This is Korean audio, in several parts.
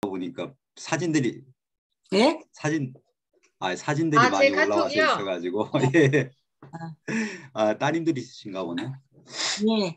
보니까 사진들이 예? 사진들이 많이 제 올라와서 카톡이요? 있어가지고 예. 따님들이 있으신가 보네. 예.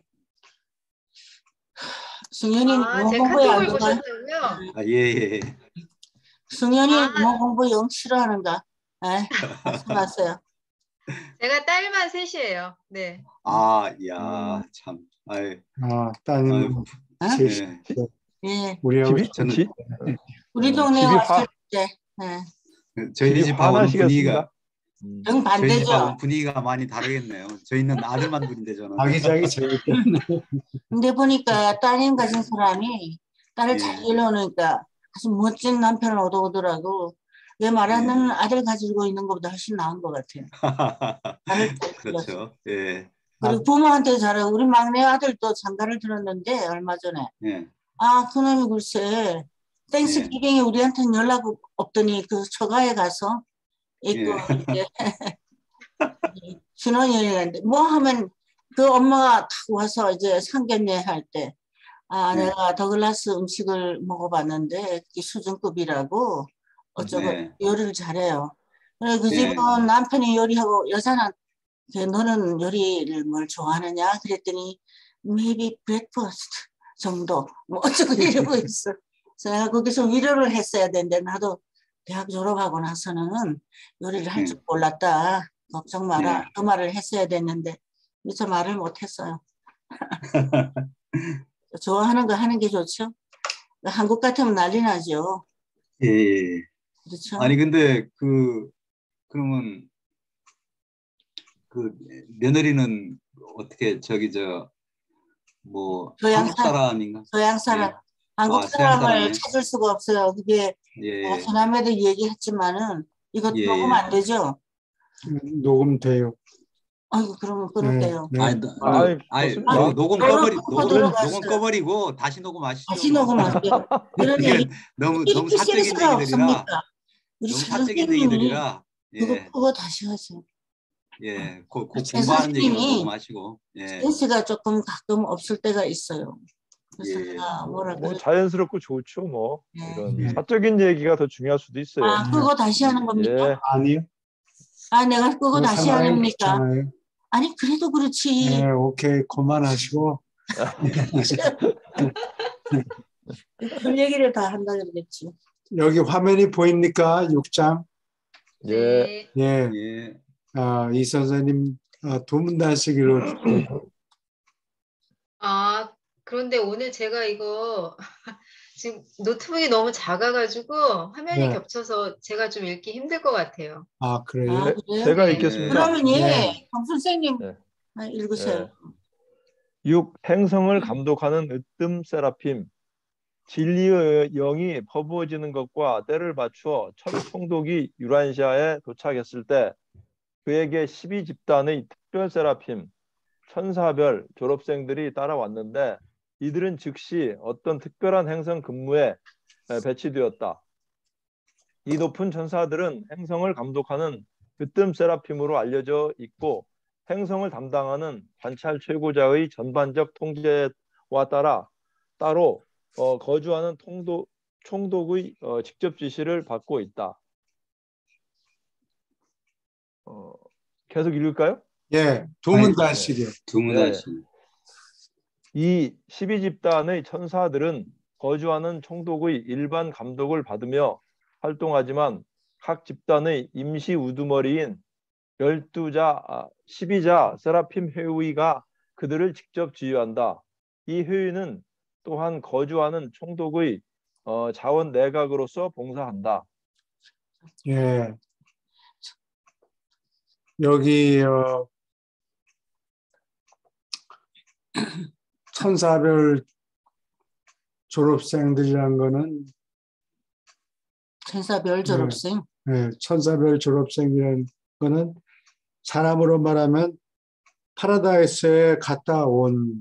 승현이 영어 제 공부에 안 카톡을 들어가요? 보셨다고요? 예. 승현이 영어 공부 영 싫어하는가? 에? 말씀하세요. 제가 딸만 셋이에요. 네. 야, 참. 따님 셋이. 예. 우리하고 저는 우리 동네 왔을 때. 저희 집하고는 분위기가 정 반대죠. 분위기가 많이 다르겠네요. 저희는 아들만 둘인데 저는. 아기자기 재밌겠네. 근데 보니까 따님 가진 사람이 딸을 잘 길러놓으니까 아주 멋진 남편을 얻어오더라고. 왜 말하는 아들 가지고 있는 것보다 훨씬 나은 것 같아요. 그렇죠. 예. 그리고 부모한테 잘하고 우리 막내 아들도 장가를 들었는데 얼마 전에 그놈이 글쎄 땡스기빙에 우리한테는 연락 없더니 그 처가에 가서 있고 신혼여행인데 뭐 하면 그 엄마가 탁 와서 이제 상견례 할 때 내가 더글라스 음식을 먹어봤는데 그게 수준급이라고 어쩌고 요리를 잘해요. 그래 그 집은 남편이 요리하고 여자는 너는 요리를 뭘 좋아하느냐 그랬더니 maybe breakfast 정도 뭐 어쩌고 이러고 있어. 그래서 내가 거기서 위로를 했어야 되는데 나도 대학 졸업하고 나서는 요리를 할 줄 몰랐다. 걱정 마라. 그 말을 했어야 됐는데 미처 말을 못했어요. 좋아하는 거 하는 게 좋죠. 한국 같으면 난리 나죠. 예. 그렇죠. 아니 근데 그러면 그 며느리는 어떻게 한국 사람인가? 서양 사람. 한국 사람을 찾을 수가 없어요. 그게 지난번에도 얘기했지만은 이거 녹음 안 되죠? 녹음돼요. 그러면 끊을게요. 녹음 꺼버리고 다시 녹음하시죠. 다시 녹음하세요. 이게 너무 사적인 얘기들이라 그거 끄고 다시 하세요. 공부하는 얘기는 녹음하시고. 센스가 조금 가끔 없을 때가 있어요. 그래서 뭐 자연스럽고 좋죠. 뭐 이런 사적인 얘기가 더 중요할 수도 있어요. 그거 다시 하는 겁니까? 아니요. 내가 그거 다시 하랍니까? 아니 그래도 그렇지. 네, 오케이 그만하시고. 그 얘기를 다 한다 그러겠지. 여기 화면이 보입니까? 6장. 네. 이 선생님 두 분 다시기로. 그런데 오늘 제가 이거 지금 노트북이 너무 작아가지고 화면이 겹쳐서 제가 좀 읽기 힘들 것 같아요. 그래요? 그래요? 제가 읽겠습니다. 그러면 강 선생님 읽으세요. 6. 행성을 감독하는 으뜸 세라핌. 진리의 영이 퍼부어지는 것과 때를 맞추어 첫 총독이 유란시아에 도착했을 때 그에게 12집단의 특별 세라핌, 천사별 졸업생들이 따라왔는데 이들은 즉시 어떤 특별한 행성 근무에 배치되었다. 이 높은 천사들은 행성을 감독하는 으뜸 세라핌으로 알려져 있고 행성을 담당하는 관찰 최고자의 전반적 통제와 따로 거주하는 총독의 직접 지시를 받고 있다. 계속 읽을까요? 두 문단씩이요. 두 문단씩. 이 12집단의 천사들은 거주하는 총독의 일반 감독을 받으며 활동하지만 각 집단의 임시 우두머리인 12자 세라핌 회의가 그들을 직접 지휘한다. 이 회의는 또한 거주하는 총독의 자원 내각으로서 봉사한다. 여기 천사별 졸업생들이란 거는 천사별 졸업생? 천사별 졸업생이라는 거는 사람으로 말하면 파라다이스에 갔다 온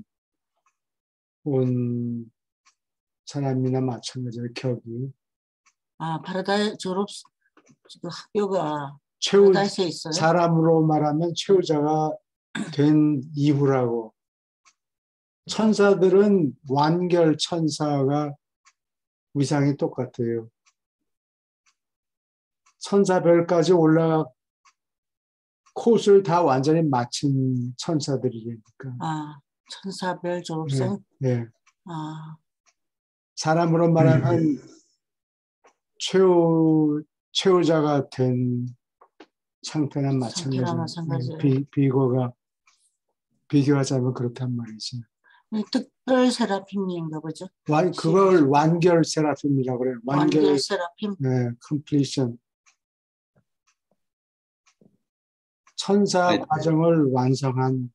사람이나 마찬가지예요. 격이. 파라다이스 졸업 학교가 파라다이스에 있어요? 사람으로 말하면 최후자가 된 이후라고. 천사들은 완결 천사가 위상이 똑같아요. 천사별까지 올라가 코스를 다 완전히 마친 천사들이니까. 아, 천사별 졸업생? 네. 아, 사람으로 말하면 최후자가 된 상태나 마찬가지. 비교가 비교하자면 그렇단 말이지. 특별 세라핌인가 보죠. 그걸 완결 세라핌이라고 그래요. 완결 세라핌. 네, completion. 천사 네. 과정을 완성한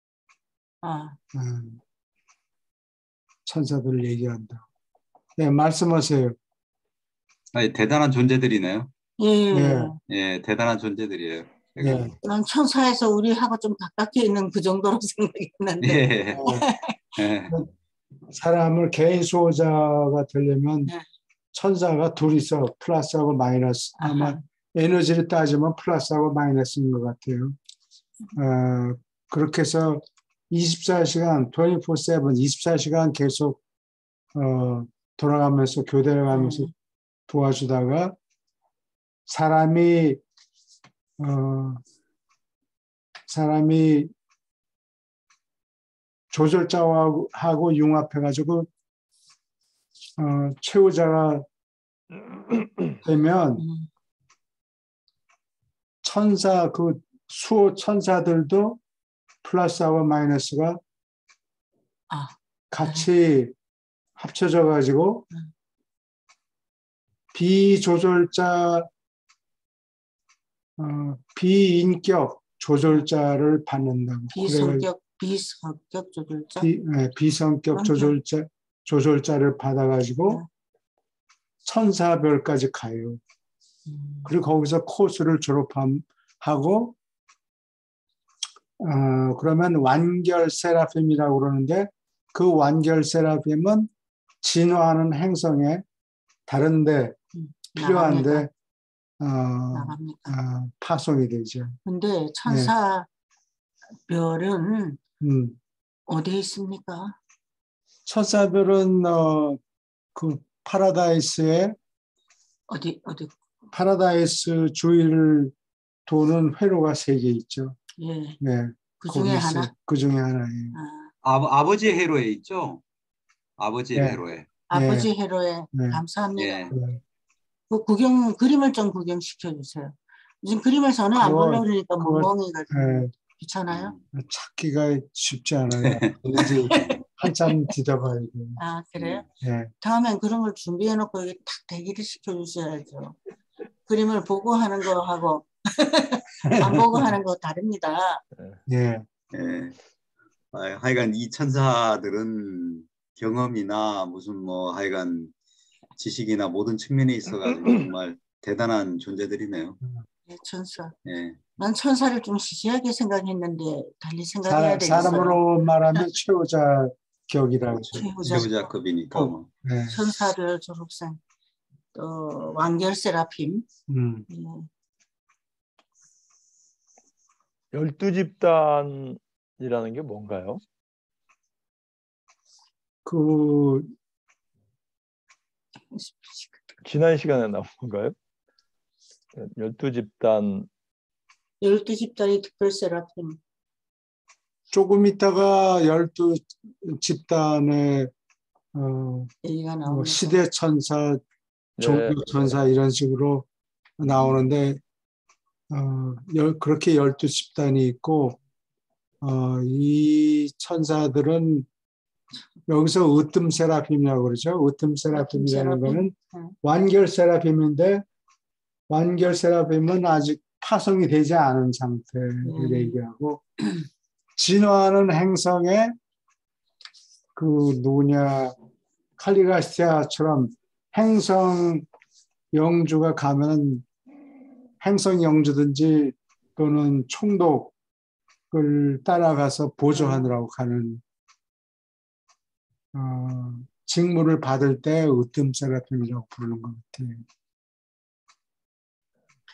천사들을 얘기한다. 네, 말씀하세요. 아니, 대단한 존재들이네요. 예. 네. 예, 대단한 존재들이에요. 네. 난 천사에서 우리하고 좀 가깝게 있는 그 정도로 생각했는데. 예. 예. 사람을 개인 수호자가 되려면 천사가 둘이서 플러스하고 마이너스. 아마 에너지를 따지면 플러스하고 마이너스인 것 같아요. 그렇게 해서 24시간, 24/7, 24시간 계속 돌아가면서 교대해가면서 도와주다가 사람이 조절자하고 융합해가지고 최후자가 되면 수호 천사들도 플러스하고 마이너스가 같이 합쳐져 가지고 비조절자 비인격 조절자를 받는다고. 비성격 조절자. 비성격 조절자를 받아가지고 천사별까지 가요. 그리고 거기서 코스를 졸업하고 그러면 완결 세라핌이라고 그러는데 그 완결 세라핌은 진화하는 행성에 다른데 필요한데 파송이 되죠. 근데 천사별은 어디에 있습니까? 천사별은 그 파라다이스에 어디? 파라다이스 주위를 도는 회로가 3개 있죠. 예. 네. 그 중에 하나? 그 중에 하나예요. 아버지의 회로에 있죠? 아버지의 회로에. 아버지 회로에. 감사합니다. 예. 그 그림을 좀 구경시켜 주세요. 지금 그림을 전혀 안 보려고 그러니까 멍멍이가 귀찮아요? 찾기가 쉽지 않아요. 한참 뒤져봐야 돼요. 아, 그래요? 네. 다음엔 그런 걸 준비해놓고 여기 탁 대기를 시켜주셔야죠. 그림을 보고 하는 거하고 안 보고 하는 거 다릅니다. 네. 예. 하여간 이 천사들은 경험이나 무슨 뭐 하여간 지식이나 모든 측면에 있어가지고 정말 대단한 존재들이네요. 네, 천사. 예. 난 천사를 좀 시시하게 생각했는데 달리 생각해야 되겠어요. 사람으로 말하면 최후자 격이라고. 최후자급이니까. 네. 천사별 졸업생. 또 완결 세라핌. 12집단이라는 게 뭔가요? 지난 시간에 나온 건가요? 12집단. 12집단이 특별 세라핌. 조금 있다가 12집단의 얘기가 시대 천사, 종교 천사 이런 식으로 나오는데 그렇게 12집단이 있고 이 천사들은 여기서 으뜸 세라핌이라고 그러죠. 으뜸 세라핌이라는 거는 완결 세라핌인데 완결 세라핌은 아직 파송이 되지 않은 상태를 얘기하고 진화하는 행성에 칼리가시아처럼 행성 영주가 가면 행성 영주든지 또는 총독을 따라가서 보조하느라고 가는 직무를 받을 때 으뜸 세라핌이라고 부르는 것 같아요.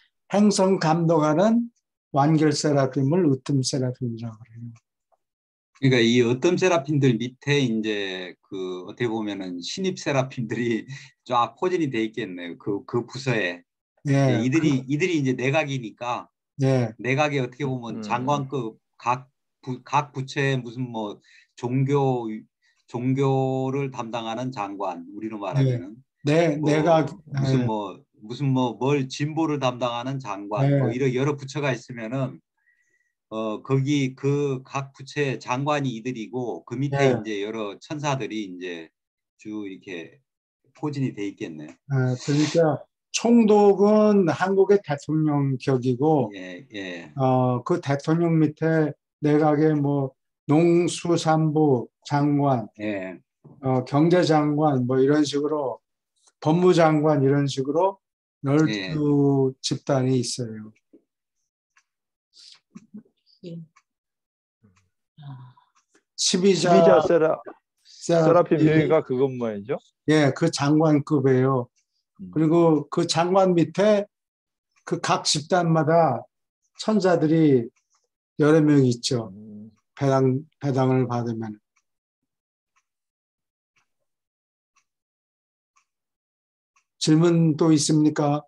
행성 감독하는 완결 세라핌을 으뜸 세라핌이라고 그래요. 그러니까 이 어떤 세라핀들 밑에 이제 그 어떻게 보면은 신입 세라핀들이 쫙 포진이 돼 있겠네요. 그 부서에. 예, 예, 이들이 이제 내각이니까 예, 내각에 어떻게 보면 장관급 각 부처의 무슨 뭐 종교 종교를 담당하는 장관 우리로 예. 말하면은 내가, 뭐 무슨 뭐 뭘 진보를 담당하는 장관 뭐 예, 이런 여러 부처가 있으면은 거기 그 각 부처의 장관이 이들이고 그 밑에 예. 이제 여러 천사들이 이제 쭉 이렇게 포진이 돼 있겠네. 그러니까 총독은 한국의 대통령 격이고, 예, 예, 그 대통령 밑에 내각의 뭐 농수산부 장관, 예, 경제장관 뭐 이런 식으로 법무장관 이런 식으로 예. 12집단이 있어요. 예. 아, 12자 12자 세라핌 세라핌이 회의가 그건 뭐죠? 예, 그 장관급이에요. 그리고 그 장관 밑에 그 각 집단마다 천사들이 여러 명 있죠. 배당을 받으면. 질문 또 있습니까?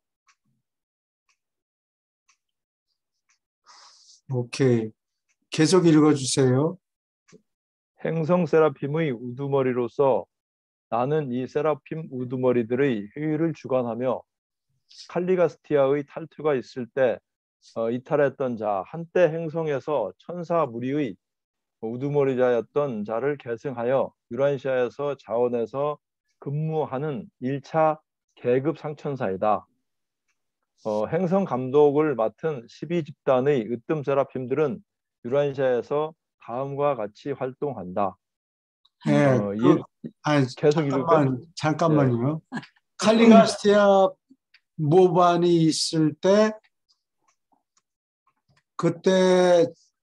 오케이. 계속 읽어주세요. 행성 세라핌의 우두머리로서 나는 이 세라핌 우두머리들의 회의를 주관하며 칼리가스티아의 탈퇴가 있을 때 이탈했던 자 한때 행성에서 천사 무리의 우두머리자였던 자를 계승하여 유란시아에서 자원에서 근무하는 1차 계급 상천사이다. 행성 감독을 맡은 12집단의 으뜸 세라핌들은 유란시아에서 다음과 같이 활동한다. 예, 계속 읽을까요? 잠깐만요. 칼리가스티아 모반이 있을 때 그때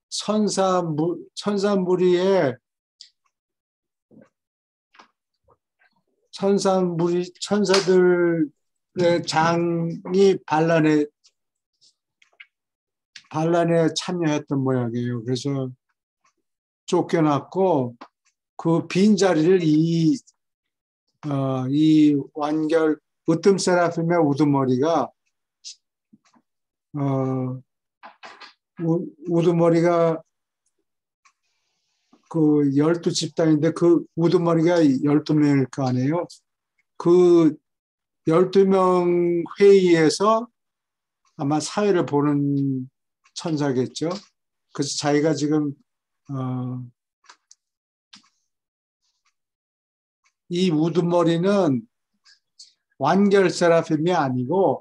천사무리의 천사들의 장이 반란에 참여했던 모양이에요. 그래서 쫓겨났고 그 빈자리를 이 완결 으뜸 세라핌의 우두머리가 우두머리가 그 12집단인데 그 우두머리가 12명일 거 아니에요. 그 12명 회의에서 아마 사회를 보는 천사겠죠. 그래서 자기가 지금 이 우두머리는 완결 세라핌이 아니고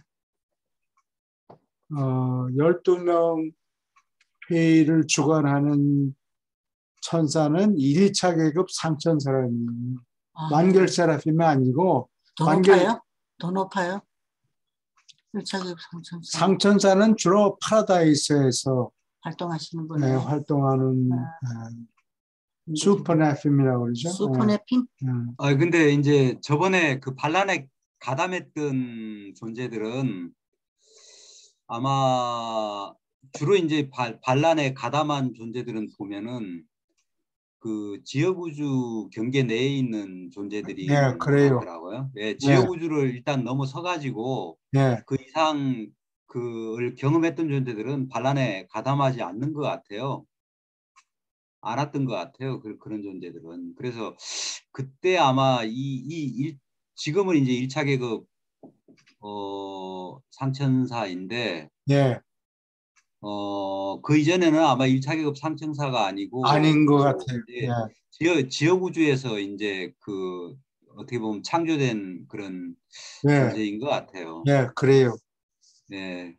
12명 회의를 주관하는 천사는 1차 계급 상천사람이에요. 완결 세라핌이 아니고 더 높아요? 더 높아요? 1차 계급 상천사. 상천사는 주로 파라다이스에서 활동하시는 분이에요. 활동하는 슈퍼네핌이라고 그러죠. 슈퍼네핌? 근데 이제 저번에 그 반란에 가담했던 존재들은 아마 주로 이제 반란에 가담한 존재들은 보면은 그 지역우주 경계 내에 있는 존재들이 그래요. 하더라고요. 예, 지역우주를 일단 넘어서 가지고 그 이상 그를 경험했던 존재들은 반란에 가담하지 않는 것 같아요. 않았던 것 같아요. 그런 존재들은. 그래서 그때 아마 지금은 이제 1차 계급 상천사인데 그 이전에는 아마 1차 계급 상천사가 아니고 아닌 것 같아요. 지역 우주에서 이제 그 어떻게 보면 창조된 그런 존재인 것 같아요. 그래요. 네.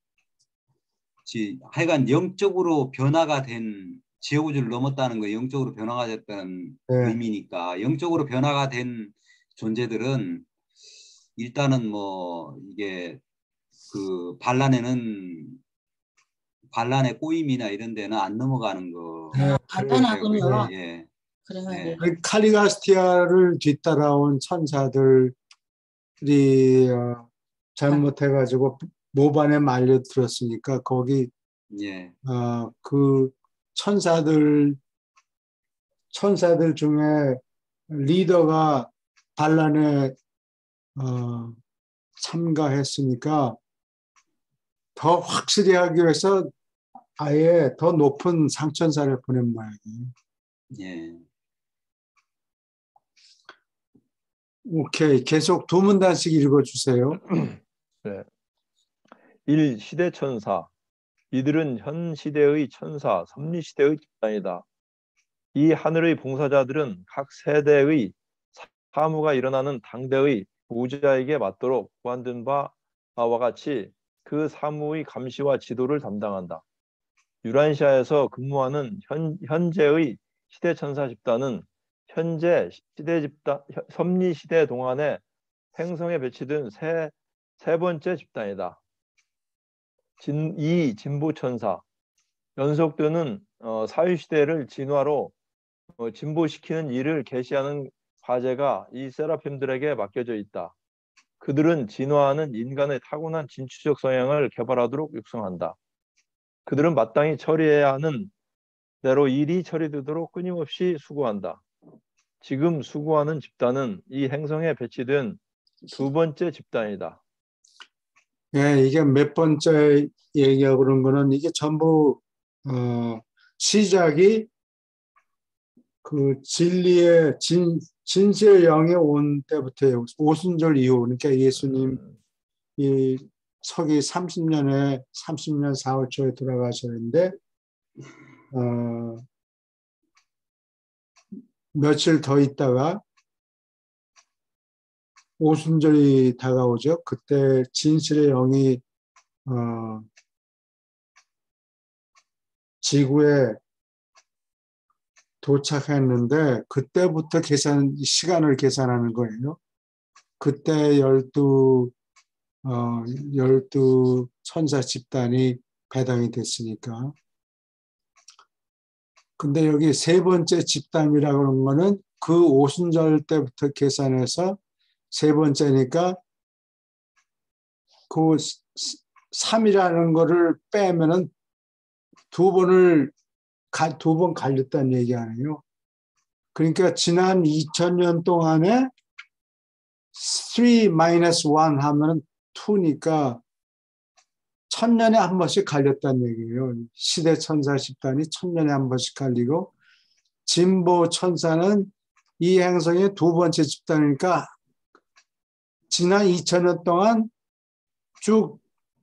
하여간 영적으로 변화가 된 지역 우주를 넘었다는 거 영적으로 변화가 됐다는 의미니까 영적으로 변화가 된 존재들은 일단은 뭐 이게 그 반란의 꼬임이나 이런 데는 안 넘어가는 거. 간단하군요. 칼리가스티아를 뒤따라온 천사들이 잘못해가지고 모반에 말려 들었으니까 거기 그 천사들 천사들 중에 리더가 반란에 참가했으니까 더 확실히 하기 위해서 아예 더 높은 상천사를 보낸 모양이에요. 예. 오케이. 계속 두 문단씩 읽어주세요. 네. 1. 시대천사. 이들은 현 시대의 천사, 섭리시대의 집단이다. 이 하늘의 봉사자들은 각 세대의 사무가 일어나는 당대의 보호자에게 맞도록 구한된 바와 같이 그 사무의 감시와 지도를 담당한다. 유란시아에서 근무하는 현재의 시대천사 집단은 현재 시대 집단, 섭리시대 동안에 행성에 배치된 세 번째 집단이다. 2. 진보천사. 연속되는 사회시대를 진화로 진보시키는 일을 계시하는 과제가 이 세라핌들에게 맡겨져 있다. 그들은 진화하는 인간의 타고난 진취적 성향을 개발하도록 육성한다. 그들은 마땅히 처리해야 하는 대로 일이 처리되도록 끊임없이 수고한다. 지금 수고하는 집단은 이 행성에 배치된 두 번째 집단이다. 예, 이게 몇 번째 얘기하고 그런 거는 이게 전부 시작이 그 진리의 진실의 영이 온 때부터예요. 오순절 이후. 그러니까 예수님 이 서기 30년 4월 초에 돌아가셨는데 며칠 더 있다가 오순절이 다가오죠. 그때 진실의 영이 지구에 도착했는데 그때부터 시간을 계산하는 거예요. 그때 12 천사 집단이 배당이 됐으니까. 근데 여기 세 번째 집단이라고 하는 거는 그 오순절 때부터 계산해서 세 번째니까 그 3이라는 거를 빼면은 두 번 갈렸다는 얘기 아니에요. 그러니까 지난 2000년 동안에 3-1 하면은 2니까 1000년에 한 번씩 갈렸다는 얘기예요. 시대 천사 집단이 1000년에 한 번씩 갈리고 진보 천사는 이 행성의 두 번째 집단이니까 지난 2000년 동안 쭉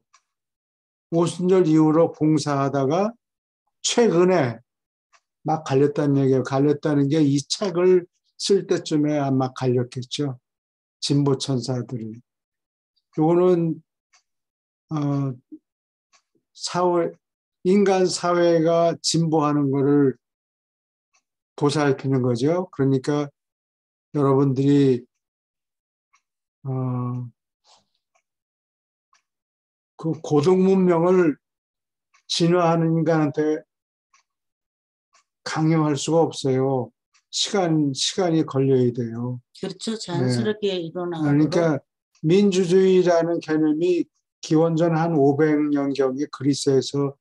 오순절 이후로 봉사하다가 최근에 막 갈렸다는 얘기예요. 갈렸다는 게 이 책을 쓸 때쯤에 아마 갈렸겠죠. 진보 천사들이. 요거는 인간 사회가 진보하는 거를 보살피는 거죠. 그러니까 여러분들이 그 고등 문명을 진화하는 인간한테 강요할 수가 없어요. 시간이 걸려야 돼요. 그렇죠. 자연스럽게 네. 일어나도록. 그러니까 민주주의라는 개념이 기원전 한 500년경에 그리스에서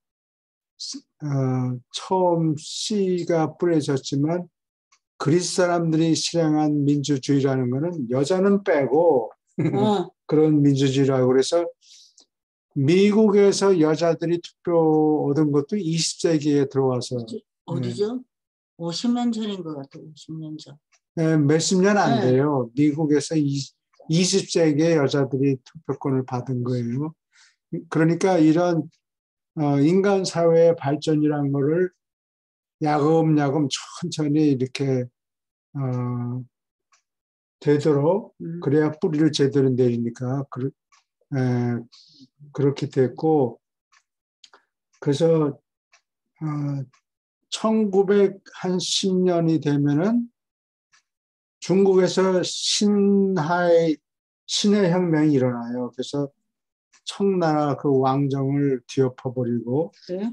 처음 씨가 뿌려졌지만 그리스 사람들이 실행한 민주주의라는 거는 여자는 빼고 그런 민주주의라고 그래서 미국에서 여자들이 투표 얻은 것도 20세기에 들어와서. 어디죠? 50년 전인 것 같아요. 50년 전. 네, 몇십 년 안 돼요. 미국에서 20세기에 여자들이 투표권을 받은 거예요. 그러니까 이런 인간 사회의 발전이라는 거를 야금야금 천천히 이렇게 되도록 그래야 뿌리를 제대로 내리니까 그렇게 됐고 그래서 1910년이 되면은 중국에서 신의 혁명이 일어나요. 그래서 청나라 그 왕정을 뒤엎어버리고,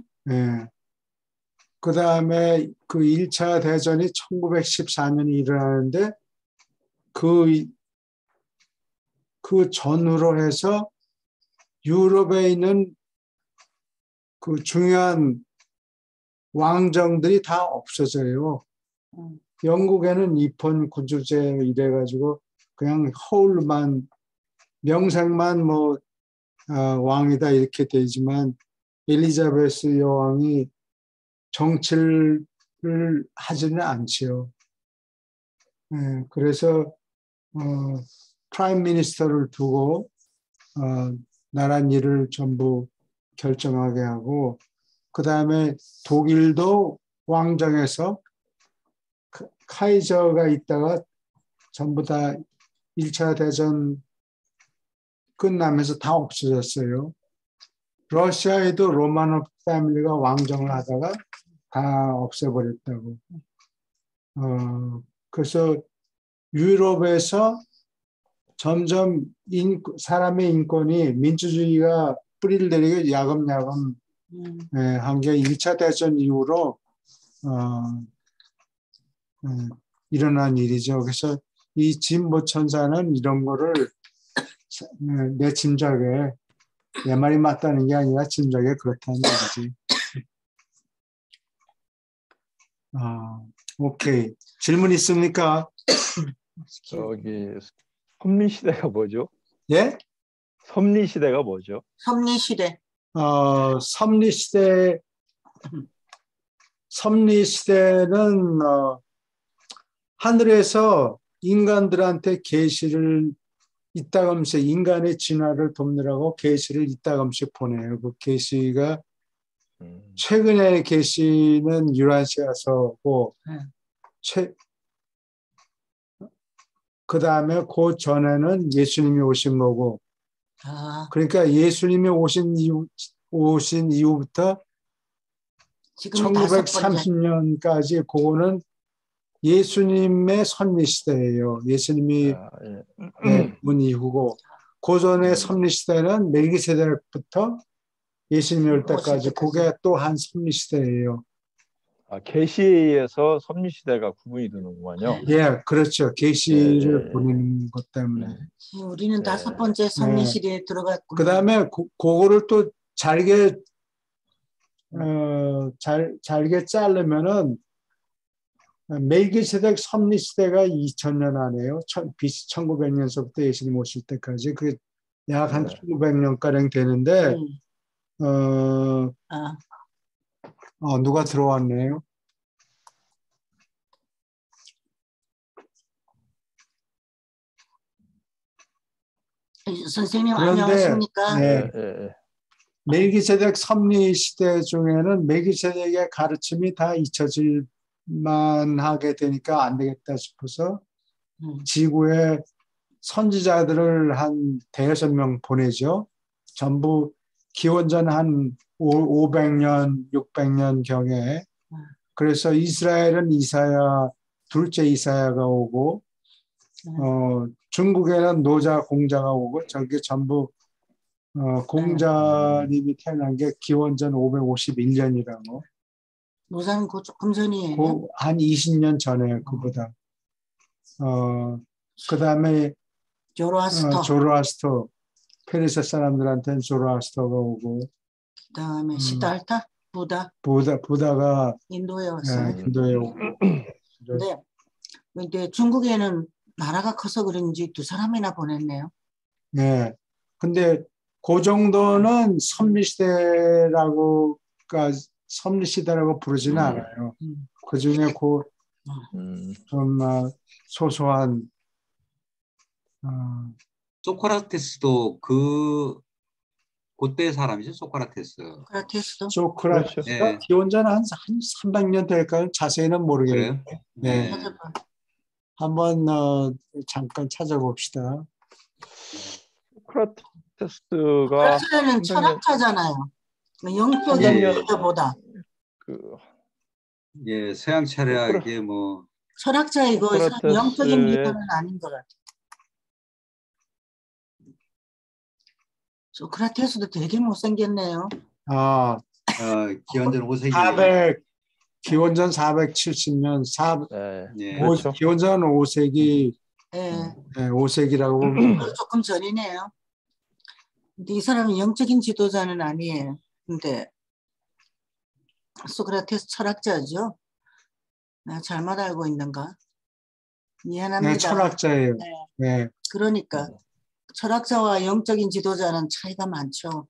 그 다음에 그 1차 대전이 1914년이 일어나는데 그 전후로 해서 유럽에 있는 그 중요한 왕정들이 다 없어져요. 영국에는 입헌 구주제 이래가지고 그냥 허울만 명색만 뭐 왕이다 이렇게 되지만 엘리자베스 여왕이 정치를 하지는 않지요. 그래서 프라임 미니스터를 두고 나라 일을 전부 결정하게 하고 그 다음에 독일도 왕정에서 카이저가 있다가 전부 다 1차 대전 끝나면서 다 없어졌어요. 러시아에도 로마노프 패밀리가 왕정을 하다가 다 없애버렸다고. 그래서 유럽에서 점점 사람의 인권이 민주주의가 뿌리를 내리게 야금야금 한 게 1차 대전 이후로 일어난 일이죠. 그래서 이 진보 천사는 이런 거를 내 짐작에 내 말이 맞다는 게 아니라 짐작에 그렇다는 얘기지. 오케이. 질문 있습니까? 저기 섭리시대가 뭐죠? 예? 섭리시대가 뭐죠? 섭리시대. 섭리시대는 하늘에서 인간들한테 계시를 이따금씩 인간의 진화를 돕느라고 계시를 이따금씩 보내요. 그 계시가 최근의 계시는 유란시아서고 그 다음에 그 전에는 예수님이 오신 거고 그러니까 예수님이 오신 이후부터 1930년까지 그거는 예수님의 섭리시대예요. 예수님이 온 이후고 그 전에 섭리시대는 멜기세덱부터 예수님이 올 때까지 그게 또 한 섭리시대예요. 계시에 의해서 섭리시대가 구분이 되는구만요. 예, 그렇죠. 계시를 보내는 것 때문에. 우리는 5번째 섭리시대에 들어갔고. 그 다음에 그거를 또 잘게 자르면은 멜기세덱 섭리시대가 2000년 안에요. BC 1900년서부터 예수님 오실 때까지 그게 약 한 1900년가량 되는데 누가 들어왔네요. 선생님 안녕하십니까? 네. 멜기세덱 섭리시대 중에는 멜기세덱의 가르침이 다 잊혀질만 하게 되니까 안 되겠다 싶어서 지구에 선지자들을 한 5명 보내죠. 전부 기원전 한 500년, 600년 경에. 그래서 이스라엘은 둘째 이사야가 오고 중국에는 노자 공자가 오고 저게 전부 공자님이 태어난 게 기원전 551년이라고. 노자는 그 조금 전이에요. 한 20년 전에 그보다. 그 다음에 조로아스터. 페르시아 사람들한테는 조로아스터가 오고. 그 다음에 시달타? 부다가 인도에 왔어요. 인도에 오고. 근데 중국에는 나라가 커서 그런지 2사람이나 보냈네요. 네. 근데 그 정도는 섭리시대라고 부르지는 않아요. 그 중에 좀 소소한 소크라테스도 그때 사람이죠. 소크라테스가 네. 기원전 한 300년 될까요? 자세히는 모르겠어요. 네. 한번 잠깐 찾아봅시다. 소크라테스는 철학자잖아요. 영적인 것보다. 예, 서양 철학의 뭐 철학자이고 영적인 리더는 아닌 것 같아요. 소크라테스도 되게 못생겼네요. 기원전 5세기. 기원전 470년, 그렇죠. 기원전 5세기, 5세기라고 보면 조금 전이네요. 근데 이 사람은 영적인 지도자는 아니에요. 근데 소크라테스 철학자죠. 잘못 알고 있는가? 미안합니다. 네, 철학자예요. 네. 네. 그러니까 철학자와 영적인 지도자는 차이가 많죠.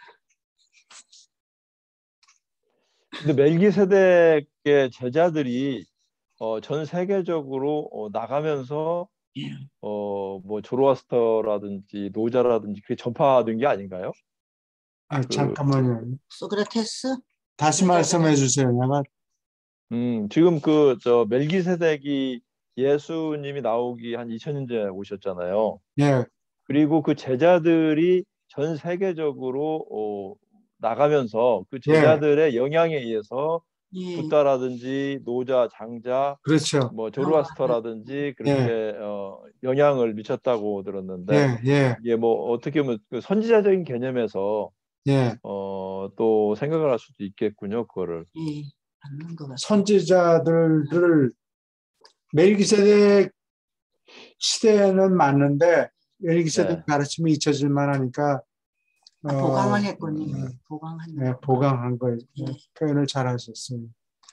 근데 멜기세덱의 제자들이 전 세계적으로 나가면서 뭐 조로아스터라든지 노자라든지 그게 전파된 게 아닌가요? 잠깐만요. 소크라테스? 다시 말씀해 주세요. 내가 지금 멜기세덱이 예수님이 나오기 한 2000년 전에 오셨잖아요. 예. 그리고 그 제자들이 전 세계적으로 나가면서 그 제자들의 영향에 의해서 붓다라든지 노자, 장자, 그렇죠. 뭐 조로아스터라든지 그렇게 영향을 미쳤다고 들었는데 이게 뭐 어떻게 보면 그 선지자적인 개념에서 또 생각을 할 수도 있겠군요, 그거를. 선지자들을 멜기세덱 시대는 맞는데 멜기세덱 가르침이 잊혀질 만하니까 보강을 했군요. 보강한 거예요. 표현을 잘하셨어요.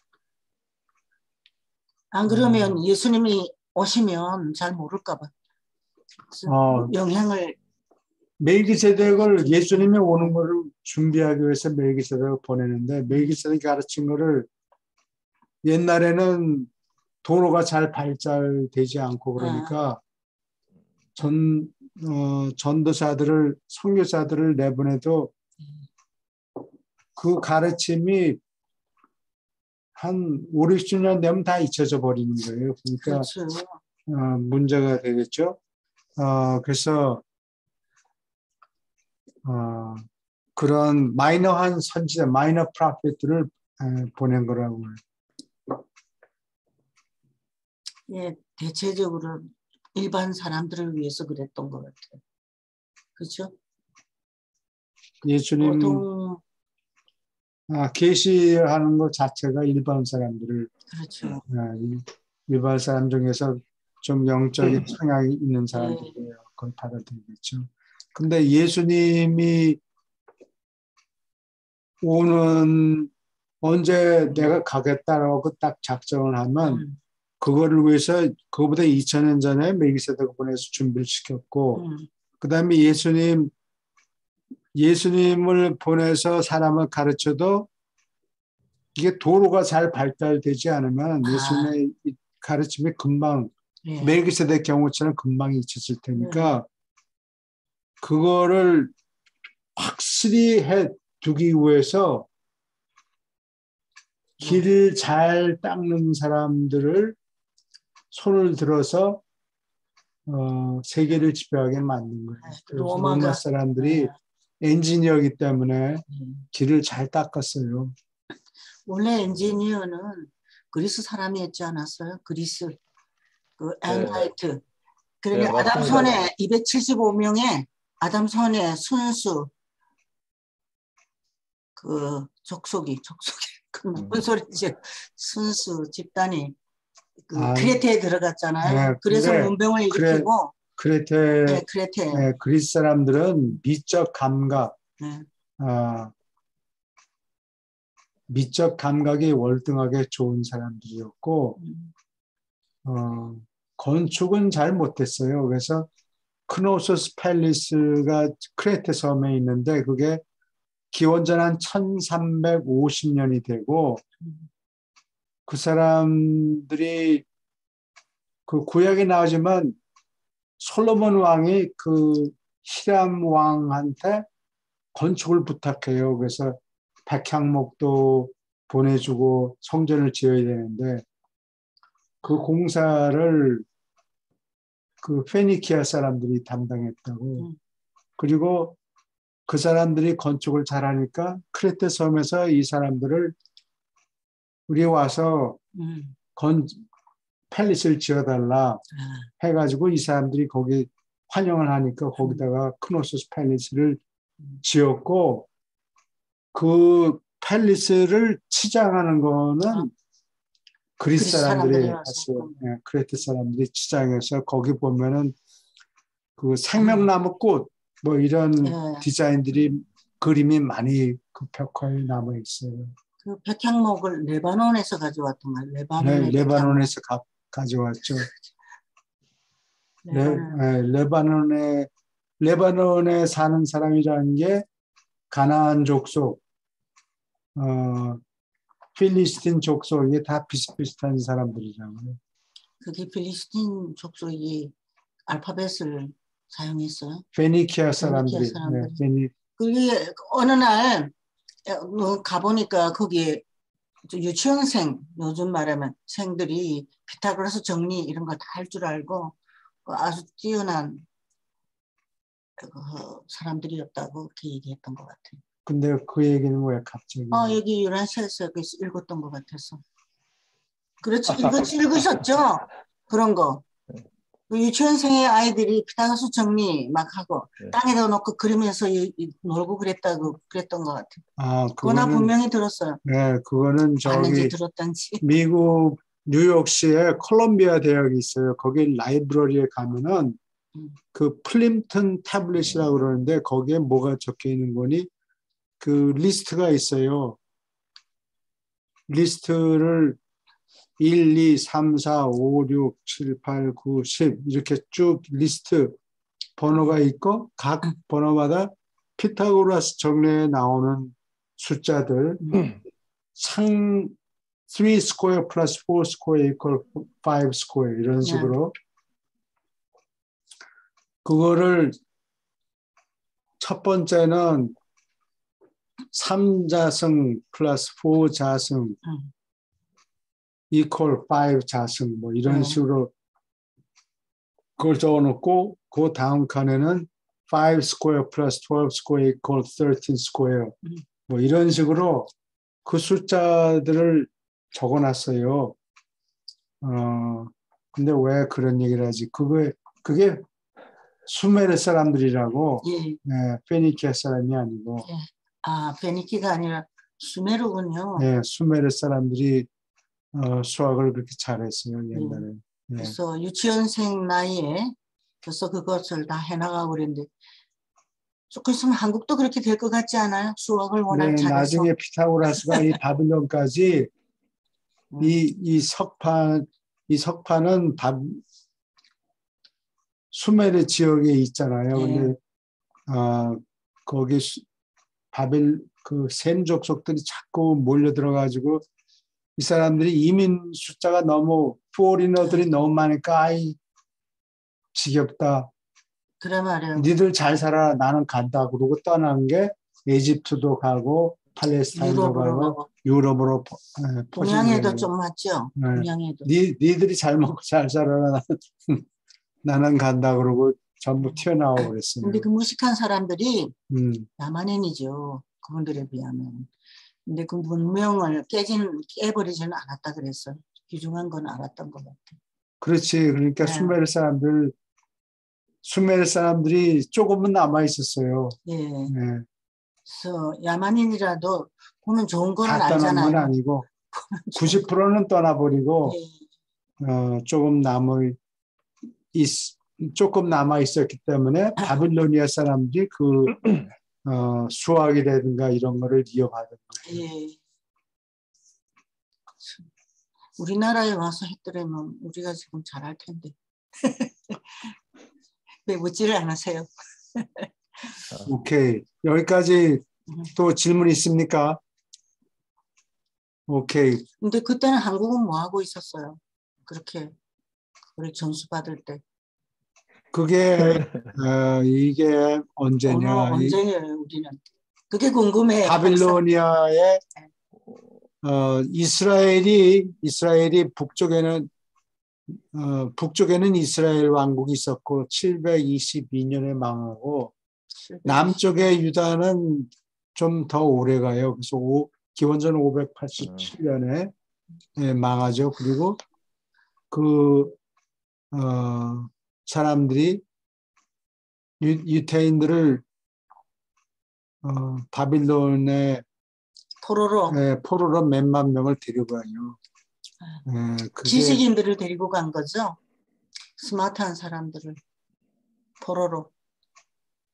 안 그러면 예수님이 오시면 잘 모를까 봐. 영향을 멜기세덱을 예수님이 오는 거를 준비하기 위해서 멜기세덱을 보내는데 멜기세덱이 가르친 거를 옛날에는 도로가 잘 발달되지 않고 그러니까 전도사들을 선교사들을 내보내도 그 가르침이 한 5, 60년 되면 다 잊혀져 버리는 거예요. 그러니까 문제가 되겠죠. 그래서 그런 마이너한 선지자, 마이너 프로페트를 보낸 거라고. 예, 대체적으로 일반 사람들을 위해서 그랬던 것 같아요. 그렇죠? 예수님 계시하는 것 자체가 일반 사람들을 그렇죠. 일반 사람 중에서 좀 영적인 성향이 있는 사람들이에요. 그걸 받아들이겠죠. 근데 예수님이 오는 언제 내가 가겠다라고 딱 작정을 하면 그거를 위해서 그거보다 2000년 전에 멜기세덱을 보내서 준비를 시켰고 그 다음에 예수님을 보내서 사람을 가르쳐도 이게 도로가 잘 발달되지 않으면 예수님의 가르침이 금방 멜기세덱 경우처럼 금방 잊혀질 테니까 그거를 확실히 해 두기 위해서 길을 잘 닦는 사람들을 손을 들어서 세계를 지배하게 만든 거예요. 로마 사람들이 엔지니어이기 때문에 길을 잘 닦았어요. 원래 엔지니어는 그리스 사람이었지 않았어요? 그리스 그 앵하이트. 그러면 아담 손에 275명의 아담 손에 순수 그 족속이 그 무슨 소리지? 순수 집단이 그 크레테에 들어갔잖아요. 그래서 문명을 일으키고 크레테 그리스 사람들은 미적 감각 미적 감각이 월등하게 좋은 사람들이었고 건축은 잘 못했어요. 그래서 크노소스 팰리스가 크레테 섬에 있는데 그게 기원전 한 1350년이 되고 그 사람들이 그 구약에 나오지만 솔로몬 왕이 그 히람 왕한테 건축을 부탁해요. 그래서 백향목도 보내주고 성전을 지어야 되는데 그 공사를 그 페니키아 사람들이 담당했다고. 그리고 그 사람들이 건축을 잘하니까 크레테 섬에서 이 사람들을 우리 와서 팰리스를 지어달라 해가지고 이 사람들이 거기 환영을 하니까 거기다가 크노소스 팰리스를 지었고 그 팰리스를 치장하는 거는 그리스 사람들이 했어요. 크레테 사람들이 치장해서 거기 보면은 그 생명나무 꽃 뭐 이런 디자인들이 그림이 많이 그 벽화에 남아 있어요. 그 백향목을 레바논에서 가져왔던 거예요. 레바논의 레바논에서 가져왔죠. 레바논에 사는 사람이라는 게 가나안 족속, 필리스틴 족속, 이게 다 비슷비슷한 사람들이잖아요. 그게 필리스틴 족속이 알파벳을 사용했어요. 페니키아 사람들이. 그게 어느 날 가보니까 거기에 유치원생, 요즘 말하면 생들이 피타고라스 정리 이런 걸 다 할 줄 알고 아주 뛰어난 사람들이었다고 그렇게 얘기했던 것 같아요. 근데 그 얘기는 왜 갑자기? 여기 유란시아에서 읽었던 것 같아서. 그렇지, 읽으셨죠? 그런 거. 유치원생의 아이들이 피타고라스 정리 막 하고 땅에다 놓고 그리면서 놀고 그랬던 것 같아요. 그거는 분명히 들었어요. 네, 그거는 저기 들었던지. 미국 뉴욕시에 콜롬비아 대학이 있어요. 거기 라이브러리에 가면은 그 플림튼 태블릿이라고 그러는데 거기에 뭐가 적혀 있는 거니? 그 리스트가 있어요. 리스트를 1, 2, 3, 4, 5, 6, 7, 8, 9, 10 이렇게 쭉 리스트 번호가 있고 각 번호마다 피타고라스 정례에 나오는 숫자들 3 스퀘어 플러스 4 스퀘어 이퀄 5 스퀘어 이런 식으로 그거를 첫 번째는 3자승 플러스 4자승 equal 5자승 뭐 이런 식으로 그걸 적어놓고 그 다음 칸에는 5 square plus 12 square equal 13 square 뭐 이런 식으로 그 숫자들을 적어놨어요. 근데 왜 그런 얘기를 하지? 그게 수메르 사람들이라고 네, 페니키아 사람이 아니고 페니키가 아니라 수메르군요. 네, 수메르 사람들이 수학을 그렇게 잘했어요 옛날에. 그래서 유치원생 나이에 벌써 그것을 다 해나가고 그랬는데 조금 있으면 한국도 그렇게 될 것 같지 않아요? 수학을 워낙 잘해서. 나중에 피타고라스가 이 바빌론까지 이 석판은 수메르 지역에 있잖아요. 근데 거기 그 셈 족속들이 자꾸 몰려 들어가지고 이 사람들이 이민 숫자가 너무 포리너들이 너무 많으니까 아이 지겹다. 그래 말이에요. 니들 잘 살아 나는 간다 그러고 떠난 게 에집트도 가고 팔레스타인도 가고 유럽으로 동양에도 좀 맞죠. 동양에도. 니들이 잘 먹고 잘 살아 나는 간다 그러고 전부 튀어나오고 그랬어요. 근데 그 무식한 사람들이 야만인이죠. 그분들에 비하면. 근데 그 문명을 깨버리지는 않았다 그랬어요. 귀중한 건 알았던 것 같아요. 그렇지. 그러니까 수메르 사람들이 조금은 남아 있었어요. 그래서 야만인이라도 보면 좋은 건 알잖아요. 다 떠난 건 아니고 90%는 떠나버리고 조금 남아 있었기 때문에 바빌로니아 사람들이 그 수학이라든가 이런 거를 이어받은 거예요. 우리나라에 와서 했더라면 우리가 지금 잘할 텐데. 왜 묻지를 않으세요? 오케이. 여기까지 또 질문 있습니까? 오케이. 근데 그때는 한국은 뭐 하고 있었어요? 그렇게 우리 점수 받을 때. 이게 언제냐? 언제예요, 우리는? 그게 궁금해요. 바빌로니아의 이스라엘이 북쪽에는 이스라엘 왕국이 있었고 722년에 망하고 남쪽의 유다는 좀 더 오래 가요. 그래서 기원전 587년에 망하죠. 그리고 그 사람들이 유태인들을 바빌론에 포로로 몇만 명을 데려가요. 지식인들을 데리고 간 거죠. 스마트한 사람들을 포로로.